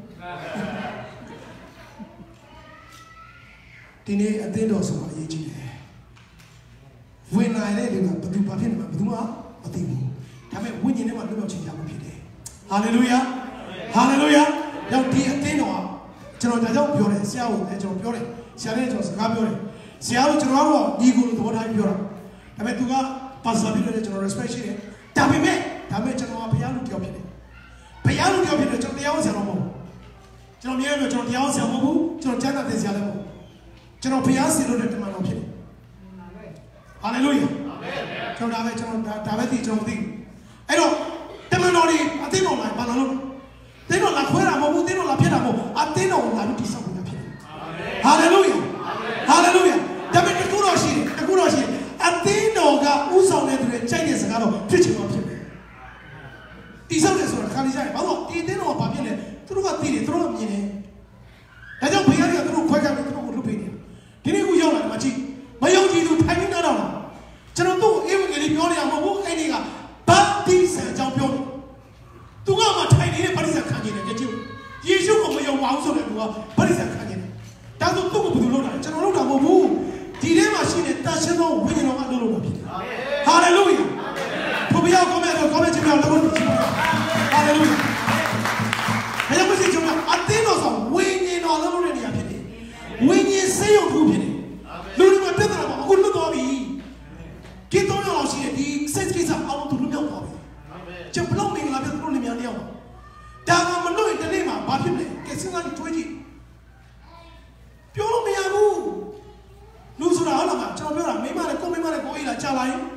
ဒီနေ့အတင်းတော်ဆိုတာအရေးကြီးတယ်ဝင်လာတဲ့လူကဘယ်သူဘာဖြစ်နေမှာဘယ်သူမှမသိဘူးဒါပေမဲ့ဝိညာဉ်ထဲမှာလွတ်မြောက်ခြင်းရမှာဖြစ်တယ်ဟာလေလုယာဟာလေလုယာရောက်ဒီအတင်းတော်ကကျွန်တော်ဒါကြောင့်ပြောတယ်ဆရာကိုလည်းကျွန်တော်ပြောတယ်ဆရာလည်းကျွန်တော်စကားပြောတယ်ဆရာတို့ကျွန်တော်တို့ညီကိုလိုသဘောထားပြောတာဒါပေမဲ့သူကပါစာပြီးတော့ကျွန်တော် respect ရှိတယ်ဒါပေမဲ့ဒါပေမဲ့ကျွန်တော်ကဘုရားလူတယောက်ဖြစ်တယ်ဘုရားလူတယောက်ဖြစ်တယ်ကျွန်တော်တရားဆရာတော့မဟုတ်ဘူးကျွန်တော်မြဲလို့ကျွန်တော်တရားဆရာမဟုတ်ဘူးကျွန်တော်ကျမ်းစာသင်ဆရာလည်းမဟုတ်ဘူးကျွန်တော်ဘုရားစီလို့တဲ့တမန်တော်ဖြစ်တယ်ဟာလေလုယာကျွန်တော်ဒါပဲကျွန်တော်ဒါပဲသိကျွန်တော်မသိဘူးအဲ့တော့တမန်တော်တွေအသိတော်လာဘာလို့တင်းတော်လာခွဲတာမဟုတ်ဘူးတင်းတော်လာဖြစ်တာမဟုတ်အတင်းတော်လာပြီးတိဆောက်နေတာဖြစ်တယ်ဟာလေလုယာဟာလေလုယာဒါပေမဲ့တကူတော်ရှိတယ်တကူတော်ရှိတယ်အတင်းတော်ကဥဆောင်တဲ့သူတွေကြိုက်တဲ့စကားတော့ဖြစ်ချင်တော့ဖြစ်တယ်တိဆောက်တယ်ဆိုတာခါလေးကြိုက်ဘာလို့ဒီတင်းတော်ကဘာဖြစ်လဲသူတို့ကသိတယ်သူတို့ကမြင်တယ်ဒါကြောင့်ဘုရားကသူတို့ခွဲခံပြီးသူတို့ကိုလုပ်ပေးတယ်ဒီနေ့ခုရောက်လာတယ်မကြည့်မယုံကြည်သူထိုင်နေတာတော့ကျွန်တော်တို့အေဝံဂေလိပြောနေရမှာမဟုတ်ဘူးအဲ့ဒီကဗတ္တိဇံအကြောင်းပြောတယ်သူကမှထိုင်နေတဲ့ဗတ္တိဇံခံနေတယ်ကြည့်ယေရှုကိုမယုံပါဘူးဆိုတဲ့သူကဗတ္တိဇံခံနေတယ်ဒါဆိုသူ့ကိုဘယ်လိုလုပ်တာလဲကျွန်တော်လုပ်တာမဟုတ်ဘူးဒီထဲမှာရှိတဲ့တန်ရှင်းသောဝိညာဉ်တော်ကလုပ်လို့ဖြစ်တယ်ဟာလေလုယာဘုရားကောင်းမြတ်တော်ကောင်းမြတ်ခြင်းများလုပ်လို့ဖြစ်တယ်ဟာလေလုယာဘယ်လိုဖြစ်ကျွန်တော်အတင်းတော်ဆောင်ဝိညာဉ်တော်လုပ်လို့နေရဖြစ်တယ်ဝိညာဉ်စေရုံခုဖြစ်တယ်လူတွေမှာပြဿနာမှာအခုလွတ်သွားပြီကိတောင်းရအောင်ရှိတယ်ဒီ sense ကိစ္စအောင်သူလွတ်မြောက်သွားပြီကျဘလောက်မင်္ဂလာပြသူတို့လင်မြန်တယောက်ဒါကမလို့ရင်ဒီနေ့မှာဘာဖြစ်လဲကဲစဉ်းစားကြည့်တွေးကြည့်ပြောလို့မရဘူးလူဆိုတာဟုတ်လားကျွန်တော်ပြောတာမိမလည်းကိုမိမလည်းကိုအေးလာကြာလာရင်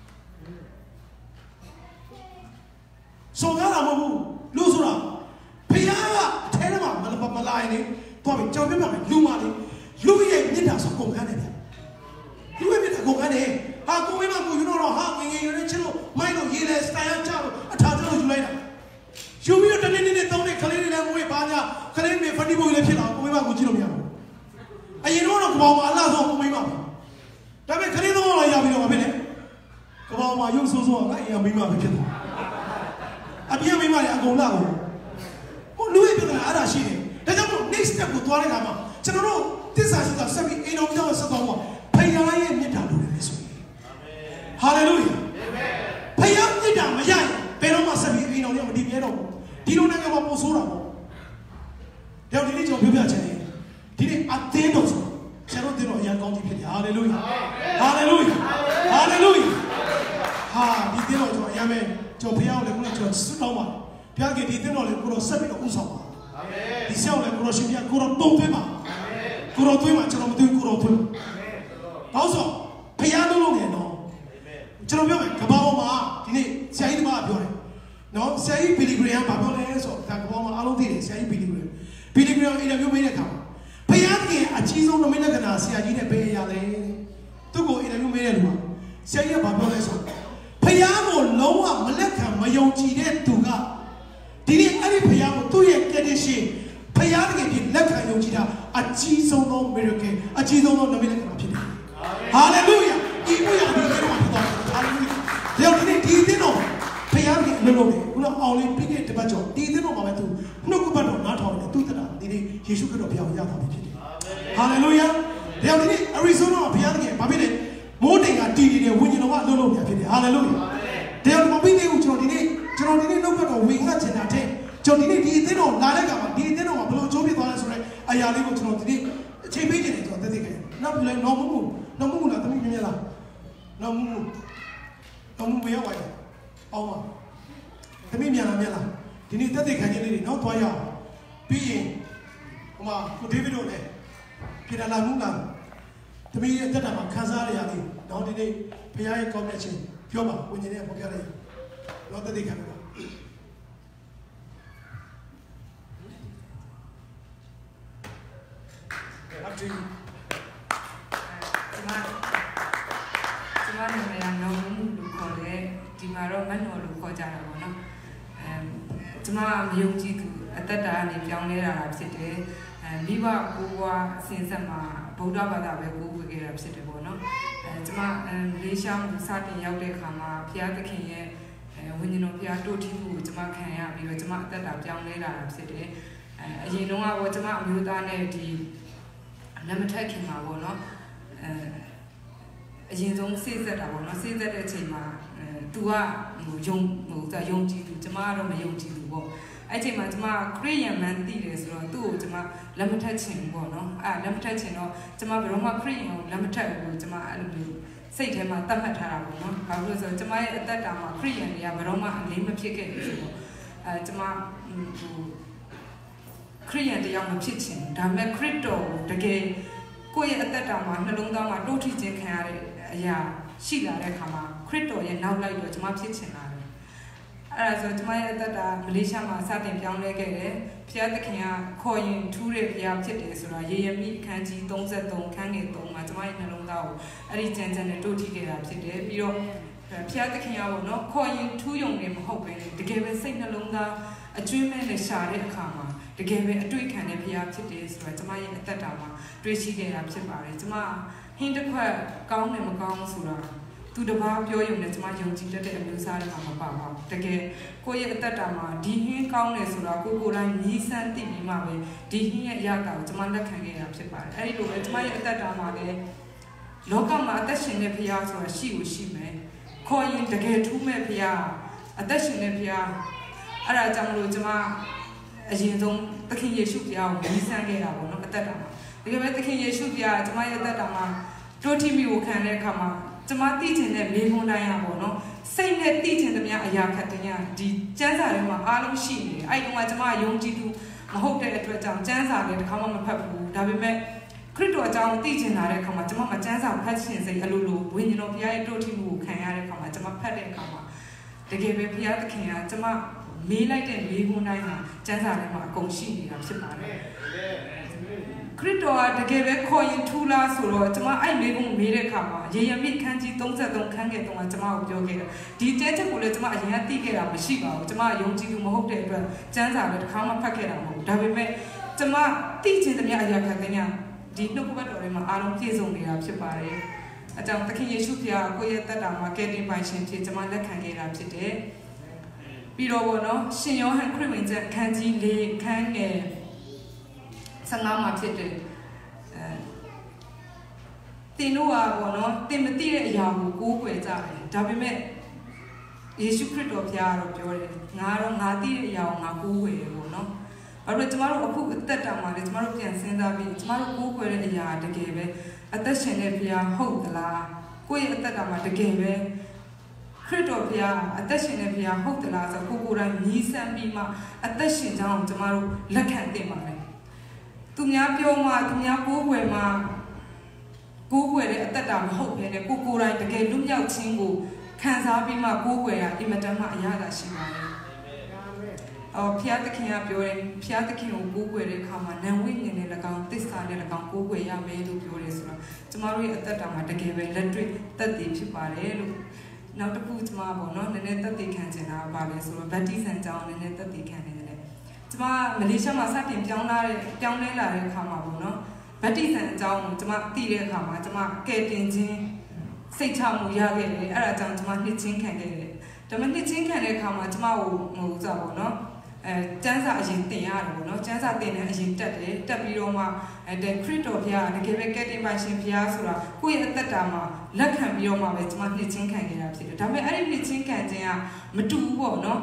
ဆိုကားတာမဟုတ်ဘူးလူဆိုတာဖခင်ကအထဲထဲမှာမမလာရင်လေတော့ပြီကြောင်ပြပြမယ်လူမလေးလူရဲ့မြစ်တာဆိုကုန်ခန်းတယ်ဗျလူရဲ့မြစ်တာကုန်ခန်းတယ်ဟာကိုမိမကိုယူတော့ဟာငငယ်ရွယ်ချင်းလို့မိုက်လို့ရေးလဲစတိုင်ရကြလို့အထာကျလို့ယူလိုက်တာယူပြီးတော့တနေ့နေ့သုံးနေ့ခလေးတွေလည်းမွေးပါ냐ခလေးတွေဖတိဖို့လည်းဖြစ်လာကိုမိမကိုကြည့်လို့မရဘူးအရင်တော့ကဘောင်မှာအလားဆုံးကိုမိမဒါပေမဲ့ခလေးသုံးတော့ရပြီးတော့မဖြစ်နဲ့ကဘောင်မှာရုပ်ဆိုးဆိုးကအဲ့အမိမပဲဖြစ်တယ်အပြည့်မိမလည်းအကုန်လာကိုဟိုလူရဲ့ပြဿနာအဲ့ဒါရှိတယ်ဒါကြောင့်မို့ next step ကိုသွားတဲ့အခါမှာကျွန်တော်တို့သစ္စာရှိတာဆက်ပြီးအိမ်တော်ကြောင့်ဆက်သွားမှာဖခင်ရဲ့မြတ်တာလို့လည်းဆိုရင်ဟာလေလုယာဖခင်မြတ်တာမရရင်ဘယ်တော့မှဆက်ပြီးအိမ်တော်ကြောင့်မတည်မြဲတော့ဘူးဒီလိုနိုင်ငံမှာပို့ဆိုးတာပေါ့ဒါကြောင့်ဒီနေ့ကျွန်တော်ပြောပြချင်တယ်ဒီနေ့အသင်းတော်ဆိုဆရာတို့သင်းတော်အရန်ကောင်းကြီးဖြစ်တယ်ဟာလေလုယာဟာလေလုယာဟာလေလုယာဟာဒီသင်းတော်ကျွန်တော်အရန်ပဲကျွန်တော်ဖခင်ကိုလည်းခုနကကျွန်တော်ဆွတောင်းပါဘုရားကဒီသင်းတော်လေးကိုတော့ဆက်ပြီးတော့ဥဆောင်ပါဒီဆောင်းလည်းကိုတော့ရှင်ပြကိုတော့တုံးသွင်းပါကိုတော့သွင်းပါကျွန်တော်မသွင်းကိုတော့သွင်းဘာလို့ဆိုဖခင်လုံးလုံးနေတော့ကျွန်တော်ပြောမယ်ကဘာပေါ်မှာဒီနေ့ဆရာကြီးတမကပြောတယ်နော်ဆရာကြီးဘီလီဂရမ်ဘာပြောလဲဆိုတော့ကဘာပေါ်မှာအားလုံးသိတယ်ဆရာကြီးဘီလီဂရမ်ဘီလီဂရမ်အင်တာဗျူးပေးတဲ့အခါဖခင်ကအကြီးဆုံးနမိတ်လက္ခဏာဆရာကြီးနဲ့ပေးရလဲသူ့ကိုအင်တာဗျူးပေးတဲ့လူကဆရာကြီးကဘာပြောလဲဆိုတော့ဖခင်ကိုလုံးဝမလက်ခံမယုံကြည်တဲ့သူကဒီနေ့အဲ့ဒီဖခင်ကိုသူ့ရဲ့ condition ဖခင်တကယ်ဖြစ်လက်ခံယုံကြည်တာအကြီးဆုံးသော miracle အကြီးဆုံးသောနမိတ်လက္ခဏာဖြစ်တယ်ဟာလေလုယာဒီဘုရားဒီလိုမှာဖြစ်သွားတယ်ဟာလေလုယာဒီနေ့ဒီသင်းတော်ဖခင်ကအလုံးလုံးတယ်ခုနအောင်လေးပြည့်တဲ့တပတ်ကျော်ဒီသင်းတော်မှာပဲသူနှုတ်ကပတ်တော်နားထောင်တယ်သူတတာဒီနေ့ယေရှုခရစ်တော်ဘုရားကိုရတာပဲဖြစ်တယ်ဟာလေလုယာဒီနေ့အရီဇိုနာမှာဘုရားတကယ်ဘာဖြစ်လဲမိုးတိမ်ကတီးနေတဲ့ဝိညာဉ်တော်ကအလုံးလုံးပြဖြစ်တယ်ဟာလေလုယာဒီနေ့မပြီးသေးဘူးကျွန်တော်ဒီနေ့ကျွန်တော်ဒီနေ့နှုတ်ကပတ်တော်ဝင်ငတ်ချင်တာတဲ့ကျွန်ဆိုဒီနေ့ဒီအသင်းတော်လာတဲ့ကမှာဒီအသင်းတော်မှာဘယ်လိုအကျိုးဖြစ်သွားလဲဆိုတော့အရာလေးကိုကျွန်တော်ဒီနေ့အချိန်ပေးနေတယ်ဆိုတော့သိသိခဲ့နောက်ပြီးလဲနော်မှုမှုနော်မှုမှုလားသမီးမြင်မြင်လားနော်မှုမှုနော်မှုမရောက်ပါဘူးအောင်ပါသမီးမြင်လားမြင်လားဒီနေ့သိသိခံခြင်းလေးတွေနောက်သွားရအောင်ပြီးရင်ဟိုမှာကိုဒေးဗစ်တို့လည်းပြည်လာမှုလားသမီးရဲ့အသက်တာမှာခံစားရရလေးနောက်ဒီနေ့ဘုရားရဲ့ကောင်းမြတ်ခြင်းပြောပါဝိညာဉ်နဲ့ပေါ်ပြလိုက်တော့သိသိခံပါUp to you. ကျွန်မကျွန်မနာမည်ကနော်မှုလို့ခေါ်တယ်ဒီမှာတော့မနော်လို့ခေါ်ကြတာပေါ့နော်အဲကျွန်မမယုံကြည်သူအသက်တာကနေပြောင်းလဲလာတာဖြစ်တယ်အဲမိဘကိုယ်ပွားအစဉ်ဆက်မှာဗုဒ္ဓဘာသာပဲကိုးကွယ်ခဲ့တာဖြစ်တယ်ပေါ့နော်အဲကျွန်မလေးရှားမှုစတင်ရောက်တဲ့အခါမှာဘုရားသခင်ရဲ့အဲဝိညာဉ်တော်ဘုရားတို့ထီးမှုကိုကျွန်မခံရပြီးတော့ကျွန်မအသက်တာပြောင်းလဲလာတာဖြစ်တယ်အဲအရင်တုန်းကတော့ကျွန်မအမျိုးသားနဲ့ဒီလက်မထက်ခင်မှာပေါ့နော်အဲအရင်ဆုံးစိတ်ဆက်တာပေါ့နော်စိတ်ဆက်တဲ့အချိန်မှာအဲ तू ကဟိုယုံဟိုယုံကြည်သူကျမကတော့မယုံကြည်ဘူးပေါ့အဲ့ချိန်မှာကျမခရစ်ယာန်မှန်သိတယ်ဆိုတော့သူ့ကိုကျမလက်မထက်ချင်ဘူးပေါ့နော်အဲ့လက်မထက်ချင်တော့ကျမဘယ်တော့မှခရစ်ယာန်ကိုလက်မထက်ဘူးကျမအဲ့လိုမျိုးစိတ်ထဲမှာတတ်မှတ်ထားတာပေါ့နော်ဘာလို့လဲဆိုတော့ကျမရဲ့အသက်တာမှာခရစ်ယာန်တွေကဘယ်တော့မှအလေးမဖြစ်ခဲ့ဘူးဆိုတော့အဲကျမဟိုခရစ်ယာန်တရားမဖြစ်ချင်ဒါပေမဲ့ခရစ်တော်တကယ်ကိုယ့်ရဲ့အသက်တာမှာနှလုံးသားမှာတိုးထီခြင်းခံရတဲ့အရာရှိလာတဲ့အခါမှာခရစ်တော်ရဲ့နောက်လိုက်တော့ကျွန်မဖြစ်ချင်လာတယ်အဲ့ဒါဆိုကျွန်မရဲ့အသက်တာမလေးရှားမှာစတင်ပြောင်းလဲခဲ့တယ်ဘုရားသခင်ကခေါ်ရင်ထူးတဲ့ဘုရားဖြစ်တယ်ဆိုတာယေရမိအခန်းကြီးသုံးဆယ့်သုံးခန်းငယ်သုံးမှာကျွန်မရဲ့နှလုံးသားကိုအဲ့ဒီကြံကြံနဲ့တိုးထီခဲ့တာဖြစ်တယ်ပြီးတော့ဘုရားသခင်ကပေါ့နော်ခေါ်ရင်ထူးယုံနေမဟုတ်ပဲတကယ်ပဲစိတ်နှလုံးသားအကျွမ်းမဲ့နဲ့ရှာတဲ့အခါမှာတကယ်ပဲအတွေ့ခံတဲ့ဘုရားဖြစ်တယ်ဆိုတာကျမရဲ့အသက်တာမှာတွေ့ရှိခဲ့တာဖြစ်ပါတယ်ကျမဟင်းတစ်ခွက်ကောင်းတယ်မကောင်းဆိုတာသူတစ်ပါးပြောရုံနဲ့ကျမယုံကြည်တတ်တဲ့အမျိုးသားတွေမှာမပါပါဘူးတကယ်ကိုယ့်ရဲ့အသက်တာမှာဒီဟင်းကောင်းတယ်ဆိုတာကိုကိုယ်တိုင်မြည်ဆန်းသိပြီးမှပဲဒီဟင်းရဲ့အရာကိုကျမလက်ခံခဲ့တာဖြစ်ပါတယ်အဲဒီလိုပဲကျမရဲ့အသက်တာမှာလည်းလောကမှာအသက်ရှင်တဲ့ဘုရားဆိုတာရှိကိုရှိမယ်ခေါ်ရင်တကယ်ထူးမဲ့ဘုရားအသက်ရှင်တဲ့ဘုရားအဲ့ဒါကြောင့်မလို့ကျမအရင်ဆုံးသခင်ယေရှုဘုရားကိုမြည်ဆန်းခဲ့တာပေါ့နော်အသက်တာမှာတကယ်ပဲသခင်ယေရှုဘုရားကျမရဲ့အသက်တာမှာတိုးထီမီကိုခံတဲ့အခါမှာကျမသိချင်တဲ့မေးခွန်းတိုင်းရပေါ့နော်စိတ်နဲ့သိချင်သမျှအရာခတ်တဲ့ညဒီကျမ်းစာထဲမှာအားလုံးရှိနေတယ်အဲ့ဒီတော့ကျမယုံကြည်သူမဟုတ်တဲ့အတွက်ကြောင့်ကျမ်းစာလည်းတစ်ခါမှမဖတ်ဘူးဒါပေမဲ့ခရစ်တော်အကြောင်းသိချင်လာတဲ့အခါမှာကျမမကျမ်းစာဖတ်ချင်စိတ်အလိုလိုဝိညာဉ်တော်ဘုရားရဲ့တိုးထီမှုကိုခံရတဲ့အခါမှာကျမဖတ်တဲ့အခါမှာတကယ်ပဲဘုရားသခင်ကကျမမေးလိုက်တဲ့မေးခွန်းတိုင်းမှာကျမ်းစာထဲမှာအကုန်ရှိနေတာဖြစ်ပါတယ်ခရစ်တော်ကတကယ်ပဲခေါ်ရင်ထူလားဆိုတော့ကျမအဲ့မေးခွန်းမေးတဲ့အခါမှာယေရမိခန်းကြီးသုံးဆယ့်သုံးခန်းငယ်သုံးကကျမကိုပြောခဲ့တယ်ဒီတဲချက်ကိုလည်းကျမအရင်ကသိခဲ့တာမရှိပါဘူးကျမယုံကြည်သူမဟုတ်တဲ့အတွက်ကျမ်းစာလည်းတစ်ခါမှဖတ်ခဲ့တာမဟုတ်ဒါပေမဲ့ကျမသိချင်သမျှအရာခတ်တဲ့ညဒီနှုတ်ကပတ်တော်ထဲမှာအားလုံးပြည့်စုံနေတာဖြစ်ပါတယ်အကြောင်းသခင်ယေရှုဖခင်ကိုယ့်ရဲ့သက်တာမှာကယ်တင်ပိုင်ရှင်ဖြစ်ကျမလက်ခံခဲ့တာဖြစ်တယ်ပြီးတော့ဘောနော်ရှင်ယောဟန်ခရစ်ဝင်ကျမ်းခန်းကြီး၄ခန်းငယ်ဆယ်ငါးမှာဖြစ်တယ်အဲတင်တို့ကဘောနော်တင်မသိတဲ့အရာကိုကိုးကွယ်ကြတယ်ဒါပေမဲ့ယေရှုခရစ်တော်ဘုရားကတော့ပြောတယ်ငါတော့ငါသိတဲ့အရာကိုငါကိုးကွယ်တယ်ပေါ့နော်ဘာလို့ကျမတို့အခုအသက်တာမှာလေကျမတို့ပြန်စဉ်းစားပြီးကျမတို့ကိုးကွယ်တဲ့အရာတကယ်ပဲအသက်ရှင်တဲ့ဘုရားဟုတ်သလားကိုယ့်ရဲ့အသက်တာမှာတကယ်ပဲခရစ်တော်ဘုရားအသက်ရှင်တဲ့ဘုရားဟုတ်သလားဆိုကိုကိုယ်တိုင်ညီးဆန်းပြီးမှအသက်ရှင်ကြောင်းကျမတို့လက်ခံသင့်ပါတယ်သူများပြောမှသူများကိုးကွယ်မှကိုးကွယ်တဲ့အသက်တာမဟုတ်ဘဲနဲ့ကိုကိုယ်တိုင်တကယ်လွတ်မြောက်ခြင်းကိုခံစားပြီးမှကိုးကွယ်ရအင်မတန်မှအရသာရှိပါတယ်အော်ဖျားသခင်ကပြောတယ်ဖျားသခင်ကိုကိုးကွယ်တဲ့အခါမှာနံဝိညာဉ်နဲ့၎င်းသစ္စာနဲ့၎င်းကိုးကွယ်ရမယ်လို့ပြောတယ်ဆိုတော့ကျမတို့ရဲ့အသက်တာမှာတကယ်ပဲလက်တွေ့သက်သေဖြစ်ပါတယ်လို့နောက်တစ်ခုကျမပေါ့နော်နည်းနည်းသက်သေခံချင်တာပါလဲဆိုတော့ဗတ္တိဇံကြောင်းနည်းနည်းသက်သေခံနေတယ်ကျမမလေးရှားမှာစတင်ပြောင်းလာတဲ့ပြောင်းလဲလာတဲ့အခါမှာပေါ့နော်ဗတ္တိဇံအကြောင်းကိုကျမသိတဲ့အခါမှာကျမကဲတင်ခြင်းစိတ်ချမှုရခဲ့တယ်အဲ့ဒါကြောင့်ကျမနှစ်ချင်းခံခဲ့တယ်ဒါပေမဲ့နှစ်ချင်းခံတဲ့အခါမှာကျမကိုဟိုဥစားပေါ့နော်အဲကျန်းစာအရင်တင်ရတယ်ပေါ့နော်ကျန်းစာတင်တဲ့အရင်တက်တယ်တက်ပြီးတော့မှအဲခရစ်တော်ဘုရားတကယ်ပဲကယ်တင်ပါရှင်ဘုရားဆိုတာကိုယ့်ရဲ့အသက်တာမှာလက်ခံပြီးတော့မှပဲကျွန်မနှစ်ချင်းခံခဲ့တာဖြစ်တယ်ဒါပေမဲ့အဲ့ဒီနှစ်ချင်းခံခြင်းကမတူဘူးပေါ့နော်ခ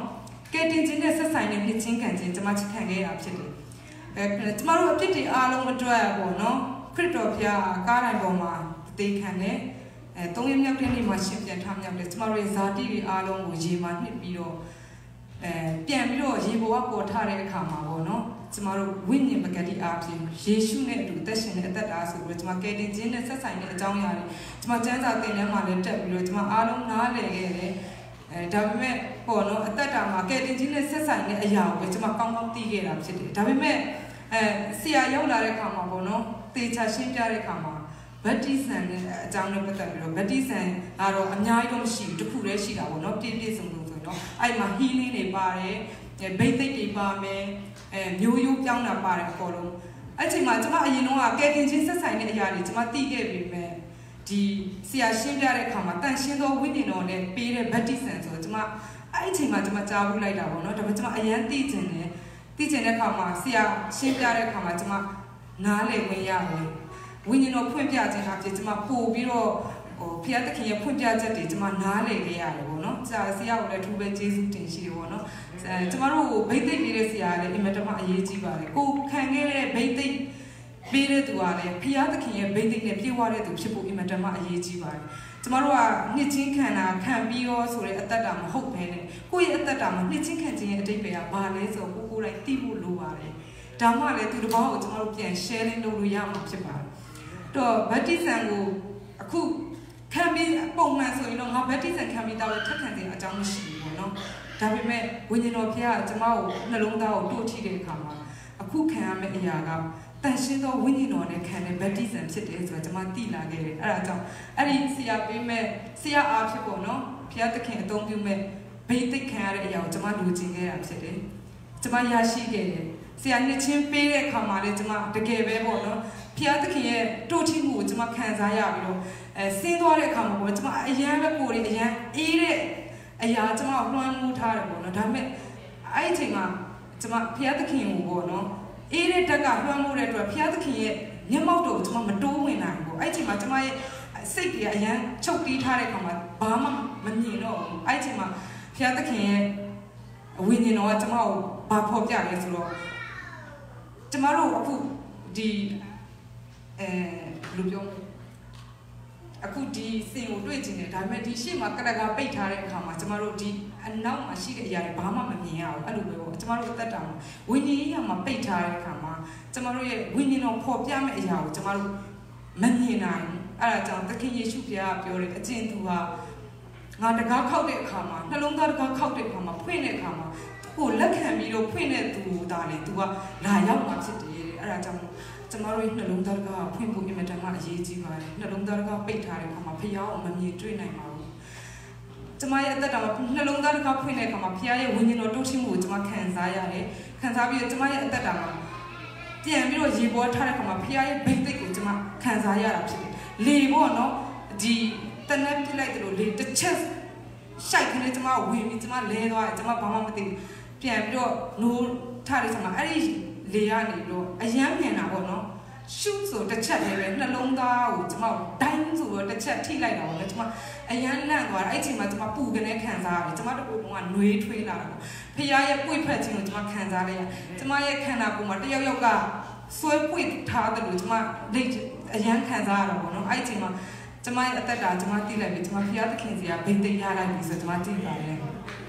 ကဲတင်ချင်းနဲ့ဆက်ဆိုင်တဲ့နှစ်ချင်းခံချင်းကျွန်မချစ်ခံခဲ့ရဖြစ်တယ်အဲကျွန်တော်တို့အဖြစ်တွေအားလုံးအတွက်ပေါ့နော်ခရစ်တော်ဖျားကားတိုင်းပေါ်မှာတေးခံတယ်အဲသုံးရမြောက်တဲ့နေ့မှာရှင်ပြန်ထားမြောက်တယ်ကျွန်တော်တို့ရဲ့ဇာတိတွေအားလုံးကိုရေမှာနှစ်ပြီးတော့အဲပြန်ပြီးတော့ရေပေါ်ကပေါ်ထားတဲ့အခါမှာပေါ့နော်ကျွန်တော်တို့ဝိညာဉ်ပကတိအားဖြင့်ယေရှုနဲ့အတူသက်ရှင်တဲ့အသက်တာဆိုပြီးတော့ကျွန်မကယ်တင်ခြင်းနဲ့ဆက်ဆိုင်တဲ့အကြောင်းအရာတွေကျွန်မကျမ်းစာသင်တန်းမှာလည်းတက်ပြီးတော့ကျွန်မအားလုံးနားလည်ခဲ့တယ်အဲဒါပေမဲ့ပေါ့နော်အသက်တာမှာကယ်တင်ခြင်းနဲ့ဆက်ဆိုင်တဲ့အရာကိုပဲကျွန်မကောင်းကောင်းသိခဲ့တာဖြစ်တယ်ဒါပေမဲ့အဲဆရာရောက်လာတဲ့အခါမှာပေါ့နော်သေချာရှင်းပြတဲ့အခါမှာဗတ္တိဇံနဲ့အကြောင်းနဲ့ပတ်သက်ပြီးတော့ဗတ္တိဇံကတော့အများကြီးတော့မရှိဘူးတစ်ခုတည်းရှိတာပေါ့နော်ပြည့်ပြည့်စုံစုံဆိုတော့အဲ့မှာ healing တွေပါတယ်ဘိသိက်တွေပါမယ်အဲမျိုးရိုးပြောင်းတာပါတယ်အပေါ်လုံးအဲ့ချိန်မှာကျွန်မအရင်တော့ကယ်တင်ခြင်းဆက်ဆိုင်တဲ့အရာတွေကျွန်မသိခဲ့ပြီမဲ့ဒီဆရာရှင်းပြတဲ့အခါမှာတန်ရှင်းသောဝိညာဉ်တော်နဲ့ပေးတဲ့ဗတ္တိဇံဆိုတော့ကျွန်မအဲ့ချိန်မှာကျွန်မကြားဘူးလိုက်တာပေါ့နော်ဒါပေမဲ့ကျွန်မအရင်သိကျင်တယ်သိကျင်တဲ့အခါမှာဆရာရှင်းပြတဲ့အခါမှာကျွန်မနားလည်ဝင်ရတယ်ဝိညာဉ်တော်ဖွင့်ပြခြင်းအဖြစ်ကျွန်မပို့ပြီးတော့ဟိုဖျားသခင်ရဲ့ဖွင့်ပြချက်တွေကျွန်မနားလည်ခဲ့ရတယ်ပေါ့နော်ဆရာဆရာကိုလည်းထူးပဲကျေးဇူးတင်ရှိတယ်ပေါ့နော်အဲကျွန်တော်တို့ဗိသိက်ပေးတဲ့ဆရာလည်းအင်မတန်မှအရေးကြီးပါတယ်ကိုခံခဲ့တဲ့ဗိသိက်ပေးတဲ့သူကလည်းဖျားသခင်ရဲ့ဗိသိက်နဲ့ပြေဝတဲ့သူဖြစ်ဖို့အင်မတန်မှအရေးကြီးပါတယ်ကျွန်တော်တို့ကနှစ်ချင်းခံတာခံပြီးရောဆိုတဲ့အသက်တာမဟုတ်ဘဲနဲ့ကိုယ့်ရဲ့အသက်တာမှာနှစ်ချင်းခံခြင်းရဲ့အတိတ်ပဲကဘာလဲဆိုတော့ကိုကိုယ်တိုင်သိဖို့လိုပါတယ်ဒါမှလည်းသူတစ်ပေါင်းကိုကျွန်တော်တို့ပြန် sharing လုပ်လို့ရမှာဖြစ်ပါတယ်တော့ဗတ္တိဇံကိုအခုခံပြီးပုံမှန်ဆိုရင်တော့ငါဗတ္တိဇံခံပြီးတော့ထက်ခံတဲ့အကြောင်းမရှိဘူးပေါ့နော်ဒါပေမဲ့ဝိညာဉ်တော်ဖျားကကျွန်မကိုနှလုံးသားကိုတို့ထိတဲ့အခါမှာအခုခံရမယ့်အရာကတန်ရှင်းသောဝိညာဉ်တော်နဲ့ခံတဲ့ဗတ္တိဇံဖြစ်တယ်ဆိုတော့ကျွန်မသိလာခဲ့တယ်အဲ့ဒါကြောင့်အဲ့ဒီဆရာပေးမဲ့ဆရာအားဖြစ်ပေါ့နော်ဖျားသခင်အသုံးပြုမဲ့ဘိသိက်ခံရတဲ့အရာကိုကျွန်မလိုချင်ခဲ့တာဖြစ်တယ်ကျွန်မရရှိခဲ့တယ်ဆရာနှစ်ချင်းပေးတဲ့အခါမှာလည်းကျွန်မတကယ်ပဲပေါ့နော်ဖျားသခင်ရဲ့တို့ထိမှုကိုကျွန်မခံစားရပြီးတော့အဲဆင်းသွားတဲ့အခါမှာပေါ့ကျွန်မအရန်ပဲကိုယ်တွေအရန်အေးတဲ့အရာကျွန်မလွှမ်းမိုးထားတယ်ပေါ့နော်ဒါပေမဲ့အဲ့ဒီအချိန်မှာကျွန်မဖျားသခင်ကိုပေါ့နော်အေးတဲ့တက်ကလွှမ်းမိုးတဲ့အတွက်ဖျားသခင်ရဲ့မျက်မှောက်တော်ကိုကျွန်မမတိုးဝင်နိုင်ဘူးအဲ့ဒီအချိန်မှာကျွန်မရဲ့စိတ်တွေအရန်ချုပ်တီးထားတဲ့အခါမှာဘာမှမမြင်တော့ဘူးအဲ့ဒီအချိန်မှာဖျားသခင်ရဲ့ဝိညာဉ်တော်ကကျွန်မကိုဘာဖော်ပြလဲဆိုတော့ကျမတို့အခုဒီအဲဘယ်လိုပြောအခုဒီစင်ကိုတွေ့ကျင်တယ်ဒါပေမဲ့ဒီရှေ့မှာကလကာပိတ်ထားတဲ့အခါမှာကျမတို့ဒီအနောက်မှာရှိတဲ့အရာတွေဘာမှမမြင်ရဘူးအဲ့လိုပဲပေါ့ကျမတို့အသက်တာမှာဝိညာဉ်ရေးမှာပိတ်ထားတဲ့အခါမှာကျမတို့ရဲ့ဝိညာဉ်တော်ပေါ်ပြမယ့်အရာကိုကျမတို့မမြင်နိုင်ဘူးအဲ့ဒါကြောင့်သခင်ယေရှုဘုရားပြောတယ်အကျင့်သူဟာငါတကားခောက်တဲ့အခါမှာနှလုံးသားတကားခောက်တဲ့အခါမှာဖွင့်တဲ့အခါမှာကိုလက်ခံပြီးတော့ဖွင့်တဲ့သူဒါလေသူကလာရောက်မှာဖြစ်တယ်အဲ့ဒါကြောင့်ကျမတို့နှလုံးသားကဖွင့်ဖို့အင်မတန်မှအရေးကြီးပါတယ်နှလုံးသားကပိတ်ထားတဲ့အခါမှာဖျားအောင်မမြင်တွေ့နိုင်ပါဘူးကျမရဲ့အသက်တာမှာနှလုံးသားကဖွင့်တဲ့အခါမှာဖျားရဲ့ဝိညာဉ်တော်တိုးထင်းမှုကိုကျမခံစားရတယ်ခံစားပြီးတော့ကျမရဲ့အသက်တာမှာပြန်ပြီးတော့ရေပေါ်ထားတဲ့အခါမှာဖျားရဲ့ဘိတ်သိက်ကိုကျမခံစားရတာဖြစ်တယ်လေပေါ့နော်ဒီတနက်ပြလိုက်တယ်လို့လေတစ်ချက်ရှိုက်ခနဲ့ကျမဝင်ပြီးကျမလဲသွားတယ်ကျမဘာမှမသိဘူးပြန်ပြီးတော့နိုးထားတဲ့ဆမှာအဲ့ဒီလေကနေပြီးတော့အယမ်းမြန်တာပေါ့နော်ရှုဆိုတစ်ချက်လေးပဲနှလုံးသားကိုကျမဒိုင်းဆိုတော့တစ်ချက်ထိလိုက်တာပေါ့လေကျမအယမ်းလန့်သွားတာအဲ့ချိန်မှာကျမပူကနေခံစားရတယ်ကျမတပူကနွေးထွေးလာတာပေါ့ဖခင်ရဲ့ပွေ့ဖက်ခြင်းကိုကျမခံစားလိုက်ရကျမရဲ့ခန္ဓာကိုယ်မှာတယောက်ယောက်ကဆွဲပွေ့ထားတယ်လို့ကျမလက်အယမ်းခံစားရတာပေါ့နော်အဲ့ချိန်မှာကျမရဲ့အသက်တာကျမသိလိုက်ပြီကျမဖခင်သခင်စီကဘိတ်သိရလိုက်ပြီဆိုကျမသိပါတယ်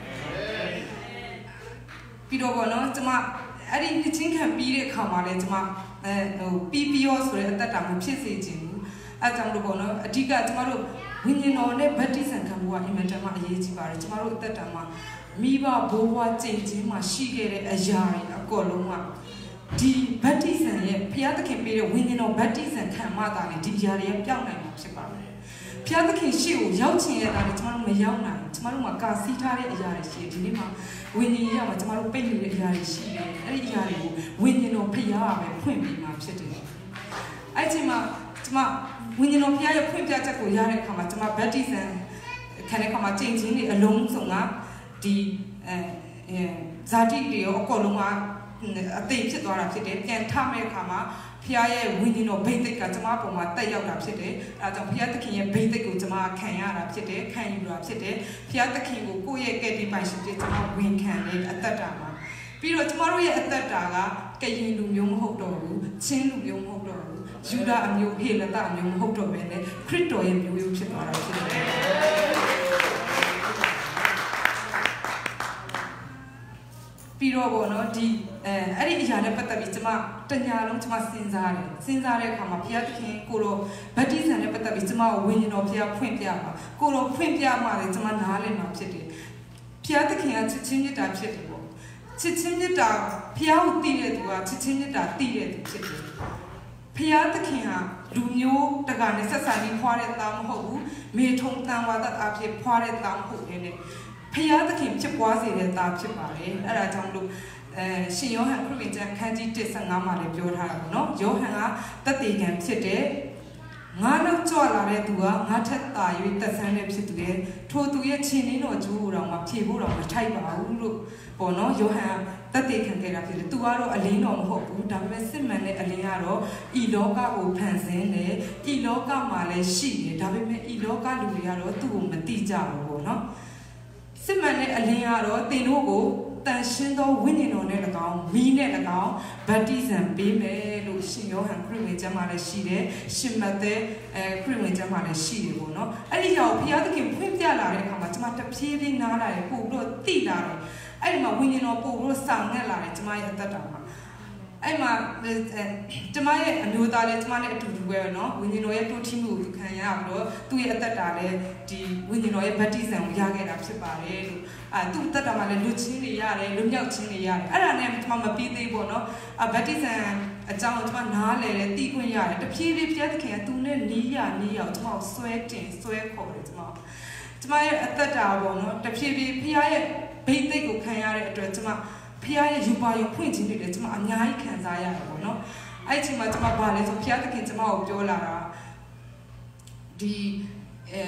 ပြီးတော့ပေါ့နော်ကျမအဲ့ဒီနှစ်ချင်းခံပြီးတဲ့အခါမှာလည်းကျမအဲဟိုပီပီယောဆိုတဲ့အသက်တာမဖြစ်စေချင်ဘူးအဲကြောင့်လို့ပေါ့နော်အဓိကကျမတို့ဝိညာဉ်တော်နဲ့ဗတ္တိဇံခံဖို့ကအင်မတန်မှအရေးကြီးပါတယ်ကျမတို့အသက်တာမှာမိဘဘိုးဘွားကြိမ်ချင်းမှာရှိခဲ့တဲ့အရာတွေအကုန်လုံးကဒီဗတ္တိဇံရဲ့ဘုရားသခင်ပေးတဲ့ဝိညာဉ်တော်ဗတ္တိဇံခံမှသာလေဒီအရာတွေပြောင်းနိုင်မှာဖြစ်ပါတယ်ဘုရားသခင်ရှေ့ကိုရောက်ချင်ရတာလေကျမတို့မရောက်နိုင်ကျမတို့မှာကာစီးထားတဲ့အရာတွေရှိတယ်ဒီနေ့မှာဝိညာဉ်ရေးမှာကျမတို့ပိတ်နေတဲ့အရာတွေရှိတယ်အဲ့ဒီအရာတွေကိုဝိညာဉ်တော်ဖျားရမယ်ဖွင့်ပြီးမှဖြစ်တယ်အဲ့ဒီမှာကျမဝိညာဉ်တော်ဖျားရဲ့ဖွင့်ပြချက်ကိုရတဲ့အခါမှာကျမဗတ္တိဇံခံတဲ့အခါမှာကြင်ချင်းတွေအလုံးစုံကဒီအဲဇာတိတွေရောအကုန်လုံးကအသိဖြစ်သွားတာဖြစ်တယ်ပြန်ထမဲ့အခါမှာဖျားရဲ့ဝိညာဉ်တော်ဘိသိက်ကကျမပုံမှာတက်ရောက်တာဖြစ်တယ်အဲဒါကြောင့်ဖျားသခင်ရဲ့ဘိသိက်ကိုကျမခံရတာဖြစ်တယ်ခံယူတာဖြစ်တယ်ဖျားသခင်ကိုကိုယ့်ရဲ့ကယ်တင်ပိုင်ရှင်ဖြစ်ကျမဝန်ခံတဲ့အသက်တာမှာပြီးတော့ကျမတို့ရဲ့အသက်တာကကရင်လူမျိုးမဟုတ်တော့ဘူးချင်းလူမျိုးမဟုတ်တော့ဘူးယူဒအမျိုးဟေလသအမျိုးမဟုတ်တော့ဘဲနဲ့ခရစ်တော်ရဲ့မျိုးရိုးဖြစ်သွားတာဖြစ်တယ်ပြီးတော့ဘောနော်ဒီအဲအဲ့ဒီအရာနဲ့ပတ်သက်ပြီးကျမတညာလုံးကျမစဉ်းစားတယ်စဉ်းစားတဲ့အခါမှာဘုရားသခင်ကိုတော့ဗတ္တိဇံနဲ့ပတ်သက်ပြီးကျမကိုဝိညာဉ်တော်ဘုရားဖွင့်ပြပါကိုတော့ဖွင့်ပြမှလည်းကျမနားလည်မှာဖြစ်တယ်ဘုရားသခင်ကချစ်ချင်းမေတ္တာဖြစ်တယ်ပေါ့ချစ်ချင်းမေတ္တာဘုရားကိုတည်တဲ့သူကချစ်ချင်းမေတ္တာတည်တဲ့သူဖြစ်တယ်ဘုရားသခင်ဟာလူမျိုးတကာနဲ့ဆက်ဆံပြီးဖွာတဲ့သားမဟုတ်ဘူးမေထုံတန်ဝါဒအဖြစ်ဖွာတဲ့သားမဟုတ်တဲ့ဖျားသခင်ဖြစ်ပွားစေတဲ့သားဖြစ်ပါတယ်အဲ့ဒါကြောင့်မလို့အဲရှင်ယောဟန်ခရစ်ဝင်ကျမ်းခန်းကြီးတစ်ဆယ့်ငါးမှာလည်းပြောထားတာပေါ့နော်ယောဟန်ကတသက်ခံဖြစ်တဲ့ငါနောက်ကြွလာတဲ့သူကငါထက်သာ၍သက်ဆန်းတဲ့ဖြစ်သူရဲ့ထိုသူရဲ့ခြေနှင်းတော်ကျိုးတော်မှာဖြေဖို့တော်မထိုက်ပါဘူးလို့ပေါ့နော်ယောဟန်တသက်ခံခဲ့တာဖြစ်တယ်သူကတော့အလင်းတော်မဟုတ်ဘူးဒါပေမဲ့စစ်မှန်တဲ့အလင်းကတော့ဤလောကကိုဖန်ဆင်းတယ်ဤလောကမှာလည်းရှိတယ်ဒါပေမဲ့ဤလောကလူတွေကတော့သူ့ကိုမသိကြဘူးပေါ့နော်စစ်မှန်တဲ့အလင်းကတော့သင်တို့ကိုတန်ရှင်းသောဝိညာဉ်တော်နဲ့၎င်းမီးနဲ့၎င်းဗတ္တိဇံပေးမယ်လို့ရှင်ယောဟန်ခရစ်ဝင်ကျမ်းမှာလည်းရှိတယ်ရှင်မဿဲအဲခရစ်ဝင်ကျမ်းမှာလည်းရှိတယ်ပေါ့နော်အဲ့ဒီကြောင့်ဘုရားသခင်ဖွင့်ပြလာတဲ့အခါမှာကျွန်မတဖြည်းဖြည်းနားလာတယ်ပို့ပြီးတော့သိလာတယ်အဲ့ဒီမှာဝိညာဉ်တော်ပို့ပြီးတော့ဆောင်ငက်လာတယ်ကျွန်မရဲ့အသက်တာမှာအဲ့မှာကျွန်မရဲ့အမျိုးသားလေးကျွန်မနဲ့အတူတူပဲเนาะဝိညာဉ်တော်ရဲ့တိုးထီးမှုကိုခံရပြီးတော့သူ့ရဲ့အသက်တာလည်းဒီဝိညာဉ်တော်ရဲ့ဗတ္တိဇံကိုရခဲ့တာဖြစ်ပါတယ်လို့အဲသူ့အသက်တာမှာလည်းလူချင်းတွေရတယ်လူမြောက်ချင်းတွေရတယ်အဲ့ဒါနဲ့ကျွန်မမပြီးသေးဘူးเนาะအဗတ္တိဇံအကြောင်းကိုကျွန်မနားလဲတယ်တီးခွင့်ရတယ်တဖြည်းဖြည်းဘုရားသခင်ကသူနဲ့နီးရနီးအောင်ကျွန်မကိုဆွဲတင်ဆွဲခေါ်တယ်ကျွန်မကျွန်မရဲ့အသက်တာပေါ့เนาะတဖြည်းဖြည်းဘုရားရဲ့ဘိသိက်ကိုခံရတဲ့အတွက်ကျွန်မဖျားရဲ့ယူပါရုံဖွင့်ခြင်းတွေလည်းကျွန်မအများကြီးခံစားရတယ်ပေါ့နော်အဲ့ဒီချိန်မှာကျွန်မဗာလဲဆိုဖျားသခင်ကျွန်မကိုပြောလာတာဒီအဲ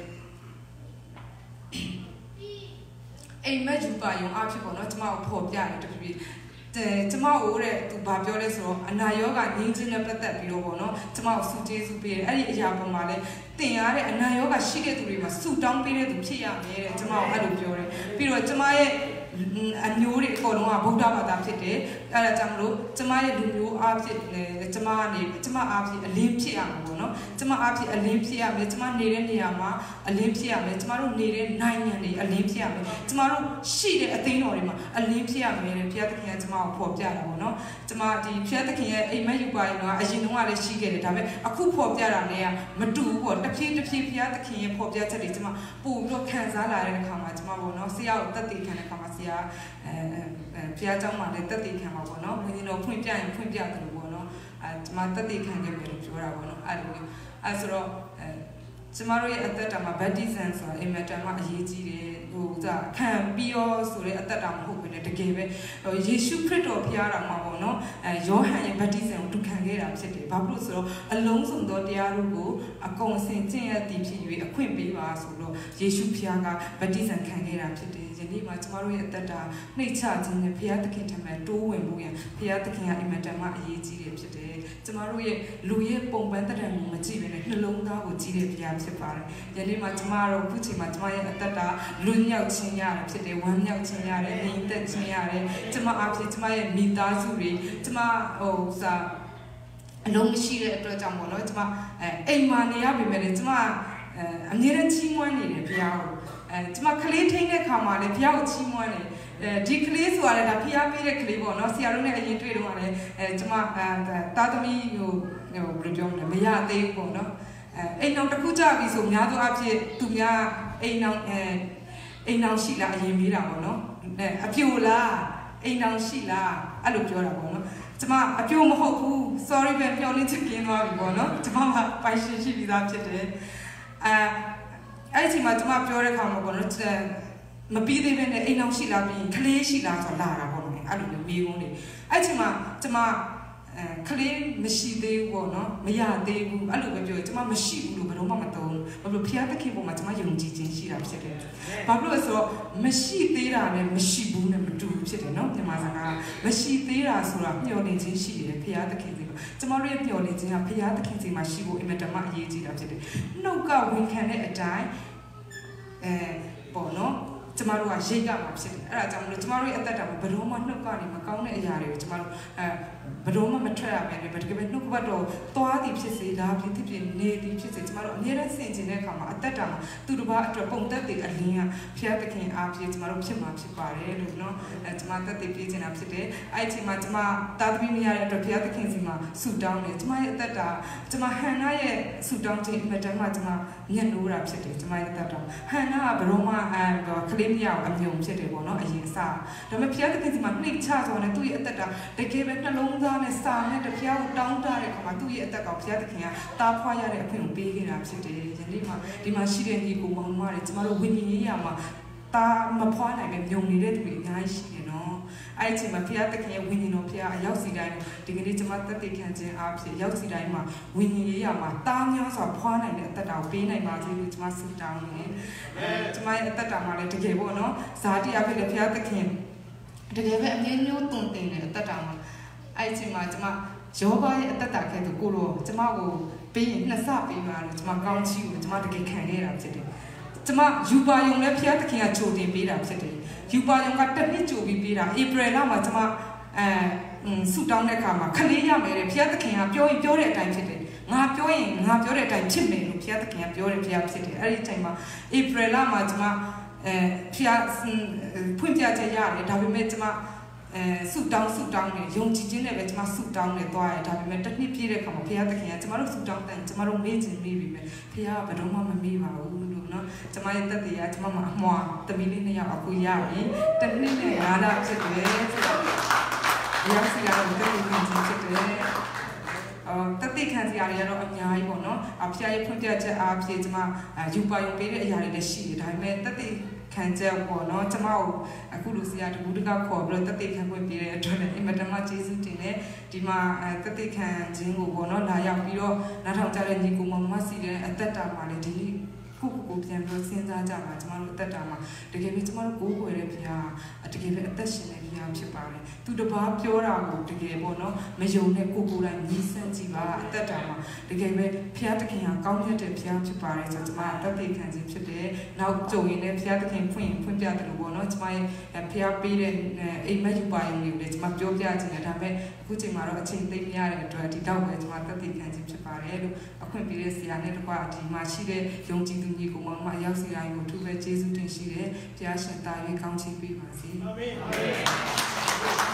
အိမ်မက်ယူပါရုံအဖြစ်ပေါ့နော်ကျွန်မကိုဖော်ပြတယ်တဖြည်းဖြည်းတဲ့ကျွန်မကိုတဲ့သူဗာပြောလဲဆိုတော့အနာရောဂါငြိမ်းခြင်းနဲ့ပတ်သက်ပြီးတော့ပေါ့နော်ကျွန်မကိုစုကျေးဇူးပေးတယ်အဲ့ဒီအရာပေါ်မှာလဲတင်ရတဲ့အနာရောဂါရှိတဲ့သူတွေမှာစုတောင်းပေးတဲ့သူဖြစ်ရမယ်တဲ့ကျွန်မကိုအဲ့လိုပြောတယ်ပြီးတော့ကျွန်မရဲ့အမျိုးတွေအကုန်လုံးကဗုဒ္ဓဘာသာဖြစ်တယ်အဲ့ဒါကြောင့်မလို့ကျမရဲ့လူမျိုးအားဖြင့်ကျမကနေကျမအားဖြင့်အလင်းဖြစ်ရမှာပေါ့နော်ကျမအားဖြင့်အလင်းဖြစ်ရမယ်ကျမနေတဲ့နေရာမှာအလင်းဖြစ်ရမယ်ကျမတို့နေတဲ့နိုင်ငံတွေအလင်းဖြစ်ရမယ်ကျမတို့ရှိတဲ့အသင်းတော်တွေမှာအလင်းဖြစ်ရမယ်တဲ့ဘုရားသခင်ကကျမကိုဖော်ပြတာပေါ့နော်ကျမဒီဘုရားသခင်ရဲ့အိမ်မက်ယူပါရင်တော့အရင်တုန်းကလည်းရှိခဲ့တယ်ဒါပေမဲ့အခုဖော်ပြတာနဲ့ကမတူဘူးပေါ့တဖြည်းတဖြည်းဘုရားသခင်ရဲ့ဖော်ပြချက်တွေကျမပို့ပြီးတော့ခံစားလာတဲ့အခါမှာကျမပေါ့နော်ဆရာကိုတက်တည်ခံတဲ့အခါမှာဆရာအဲဘုရားကျောင်းမှာလည်းတက်တည်ခံပါပေါ့နော်ဝိညာဉ်တော်ဖွင့်ပြရင်ဖွင့်ပြတယ်လို့ပေါ့နော်အဲကျမတက်တည်ခံခဲ့မယ်လို့ပြောတာပေါ့နော်အဲ့လိုအဲဆိုတော့အဲကျမတို့ရဲ့အသက်တာမှာဗတ္တိဇံဆိုတာအင်မတန်မှအရေးကြီးတယ်ဟိုကခံပြီးရောဆိုတဲ့အသက်တာမဟုတ်ဘူးねတကယ်ပဲယေရှုခရစ်တော်ဖျားတာမှာပေါ့နော်အဲယောဟန်ရဲ့ဗတ္တိဇံကိုသူခံခဲ့တာဖြစ်တယ်ဘာဖြစ်လို့ဆိုတော့အလုံးစုံသောတရားတို့ကိုအကုန်စင်ကျင့်ရသည်ဖြစ်၍အခွင့်ပေးပါဆိုတော့ယေရှုဖျားကဗတ္တိဇံခံခဲ့တာဖြစ်တယ်ယနေ့မှာကျမတို့ရဲ့အသက်တာနှိမ့်ချခြင်းနဲ့ဘုရားသခင်ထံမှာတိုးဝင်ဖို့ရန်ဘုရားသခင်ကအင်မတန်မှအရေးကြီးတယ်ဖြစ်တယ်ကျမတို့ရဲ့လူရဲ့ပုံပန်းတရံကိုမကြည့်ဘဲနဲ့နှလုံးသားကိုကြည့်တဲ့ဘုရားဖြစ်ပါတယ်ယနေ့မှာကျမတို့အခုချိန်မှာကျမရဲ့အသက်တာလွတ်မြောက်ခြင်းရတယ်ဖြစ်တယ်ဝမ်းမြောက်ခြင်းရတယ်ညီသက်ခြင်းရတယ်ကျမအဖြစ်ကျမရဲ့မိသားစုတွေကျမဟိုစာအလုံးမရှိတဲ့အတွက်ကြောင့်ပေါ့နော်ကျမအဲအိမ်မှာနေရပြီမဲ့လေကျမအဲအမြဲတမ်းချီးမွမ်းနေတယ်ဘုရားကိုအဲကျမကလေးထိန်းတဲ့ခါမှာလေဘုရားကိုချီးမွမ်းတယ်အဲဒီကလေးဆိုတာလည်းဒါဖျားပေးတဲ့ကလေးပေါ့နော်ဆရာတို့နဲ့အရင်တွေ့တော့လည်းအဲကျမတာသမီဟိုဟိုဘယ်လိုပြောမလဲမရသေးဘူးပေါ့နော်အဲအိမ်အောင်တစ်ခုကြပြီဆိုများသောအားဖြင့်သူများအိမ်အောင်အဲအိမ်အောင်ရှိလားအရင်မေးတာပေါ့နော်အဲအပြိုလားအိမ်အောင်ရှိလားအဲ့လိုပြောတာပေါ့နော်ကျမအပြိုမဟုတ်ဘူး sorry ပဲပြောလင်းချက်ကင်းသွားပြီပေါ့နော်ကျမကပိုင်ရှင်ရှိပြီးသားဖြစ်တယ်အဲအဲ့ဒီချိန်မှာကျမပြောတဲ့ခါမှာပေါ့နော်မပြီးသေးပဲနဲ့အိမ်အောင်ရှိလားပြီးကလေးရှိလားဆိုလာတာပေါ့နော်အဲ့လိုမျိုးမေးခွန်းတွေအဲ့ချိန်မှာကျမအဲคลีนไม่ชีเดียวเนาะไม่อยากเดียวอะไรแบบนี้จะมาไม่ชีบุรุษแบบเรามาตรงแบบพี่อาตะคิดว่ามันจะมายุ่งจริงๆชีรับเสร็จเลยแบบเราส่วนไม่ชีเดียร์เนี่ยไม่ชีบุเนี่ยมันดูเสร็จเลยเนาะเนี่ยมาสังกัดไม่ชีเดียร์ส่วนพี่เอาเนี่ยจริงชีเลยพี่อาตะคิดว่าจะมาเรียนพี่เอาเนี่ยจริงอ่ะพี่อาตะคิดว่ามาชีบุเอ็มจะมาเยี่ยจีรับเสร็จเลยนกก็วิ่งแค่เนี่ยใจเออปอเนาะจะมารู้ว่าเชื่อกับมันเสร็จอะไรจำเลยจะมารู้อัตตามันบรมมันนกก็นี่มันก้าวเนี่ยอย่างเดียวจะมารู้เออบรมมันเท่าไหร่เนี่ยบรมมันนกว่าตัวตัวที่พิเศษดาบที่พิเศษเนที่พิเศษจะมารู้เนี่ยเราเส้นจีนเนี่ยคำว่าอัตตาตุรบะตัวปุ่งตัดติดอันนี้อ่ะพี่อาตะคิดอาพี่จะมารู้พิมพ์พิปาร์เลยเนาะจะมาตัดติดพี่จีนอาพี่เดไอ้ที่มาจะมาตัดวิญญาณตัวพี่อาตะคิดสิมาสุดดาวเนี่ยจะมาอัตตาจะมาฮันน่าเนี่ยสุดดาวจริงมันจะมาจะมาเงินรู้รับเสร็จจะมาอัตตาฮันน่าบรมอ่ะแบบคลิปยาวอันยงเสร็จเลยเนาะไอ้ยังซาแต่ไม่พี่อาตะคิดสิมาหลีกชาตัวเนี่ยตัวอัตตาแต่เก็บไว้ในลงดาวเนี่ยซาเนี่ยแต่พี่อาดาวดาวเนี่ยเขามาตัวอัตตากับพี่อาตะคิดตาพอยาเนี่ยเพิ่งปีกันรับเสร็จเลยยันดีมาดีมาชีเรียนที่กูมองมาเลยจะมารู้วิญญาณมาตามาพอไหนเป็นยงนี่ได้ตัวง่ายชีเนาะไอ้ที่มาพี่อาตะคิดวิญญาณพี่อาอยากสิ่งใดถึงนี้จะมาตัดติดแค่เจนอาพี่อยากสิ่งใดมาวิญญาณมาตามยอดสอบพอไหนเนี่ยแต่ดาวปีไหนมาที่จะมาสุดดาวนี่จะมาแต่ดาวมาเลยถึงเก็บเนาะสาธิตอาพี่เลยพี่อาตะคิดถึงเก็บแบบนี้โยตุนติงเนี่ยแต่ดาวมาไอ้ที่มาจะมาโยบายแต่ดาวแค่ตัวกูรู้จะมากูปีนั่นทราบปีมาจะมาก้าวชิวจะมาตะเกียงแข่งได้รับเสร็จจะมายูบายงและพี่อาตะคิดโจทย์ปีรับเสร็จยูบายงก็เป็นที่โจทย์ปีรับเอเปรล่ามาจะมาเอ่อสุดดาวเนี่ยค่ะมาคะแนนยามเลยพี่อาตะคิดอ่ะပြောရင်ပြောတဲ့အတိုင်းဖြစ်တယ်ငါပြောရင်ငါပြောတဲ့အတိုင်းဖြစ်မယ်လို့พี่อาตะคิดပြောတယ်พี่อาဖြစ်တယ်အဲ့ဒီချိန်မှာเอเปรล่ามาจะมาเอ่อพี่อาဖွင့်ပြချက်ရတယ်ဒါပေမဲ့จะมาเอ่อสุดดาวสุดดาวเนี่ยยงจริงๆเนี่ยပဲจะมาสุดดาวเนี่ยသွားရတယ်ဒါပေမဲ့တစ်နှစ်ပြည့်တဲ့ခါမှာพี่อาตะคิดอ่ะจะมาတို့สุดดาวတန်จะมาတို့မေးချင်မေးပြီမဲ့พี่อาဘယ်တော့မှမမေးပါဘူးလို့เนาะจะมาရဲ့တက်တည်းอ่ะจะมาမှာအမွာတမီလေးနှစ်ယောက်အခုရပြီတစ်နှစ်နဲ့ငါးလဖြစ်တယ်ဆိုတော့ရောက်စီရတော့တက်တည်းဖြစ်ဖြစ်တယ်အော်တက်တည်ခံစရာတွေကတော့အများကြီးပေါ့နော်အဖျားရဲ့ဖွင့်ပြချက်အားဖြင့်ကျွန်မယူပါယုံပေးတဲ့အရာတွေလည်းရှိတယ်ဒါပေမဲ့တက်တည်ခံချက်ပေါ့နော်ကျွန်မကိုအခုလူစီရတကူတကခေါ်ပြီးတော့တက်တည်ခံခွင့်ပေးတဲ့အတွက်လည်းအင်မတန်မှကျေးဇူးတင်တယ်ဒီမှာတက်တည်ခံခြင်းကိုပေါ့နော်လာရောက်ပြီးတော့နားထောင်ကြတဲ့ညီကိုမောင်မစီတဲ့အသက်တာမှာလည်းဒီနေ့ခုကိုပြန်ပြီးစဉ်းစားကြပါကျွန်တော်တို့အသက်တာမှာတကယ်ပဲကျွန်တော်တို့ကိုးကွယ်တဲ့ဘုရားတကယ်ပဲအသက်ရှင်တဲ့ဘုရားဖြစ်ပါတယ်သူတပါးပြောတာကိုတကယ်ပေါ့နော်မယုံတဲ့ကိုကိုယ်တိုင်ညီးဆန်းကြည့်ပါအသက်တာမှာတကယ်ပဲဘုရားသခင်ဟာကောင်းမြတ်တဲ့ဘုရားဖြစ်ပါတယ်ဆိုတော့ကျွန်မအသက်သေခံခြင်းဖြစ်တယ်နောက်ကြုံရင်လည်းဘုရားသခင်ဖွင့်ဖွင့်ပြတယ်လို့ပေါ့နော်ကျွန်မရဲ့ဘုရားပေးတဲ့အိမ်မက်ယူပါရင်လည်းကျွန်မပြောပြခြင်းတယ်ဒါပေမဲ့အခုချိန်မှာတော့အချိန်သိမရတဲ့အတွက်ဒီတော့ပဲကျွန်မအသက်သေခံခြင်းဖြစ်ပါတယ်လို့အခွင့်ပေးတဲ့ဆရာနဲ့တကွာဒီမှာရှိတဲ့ယုံကြည်သူညီကိုမောင်မရောက်စီတိုင်းကိုသူပဲကျေးဇူးတင်ရှိတယ်ဘုရားရှင်တာ၍ကောင်းချီးပေးပါစေအာမင်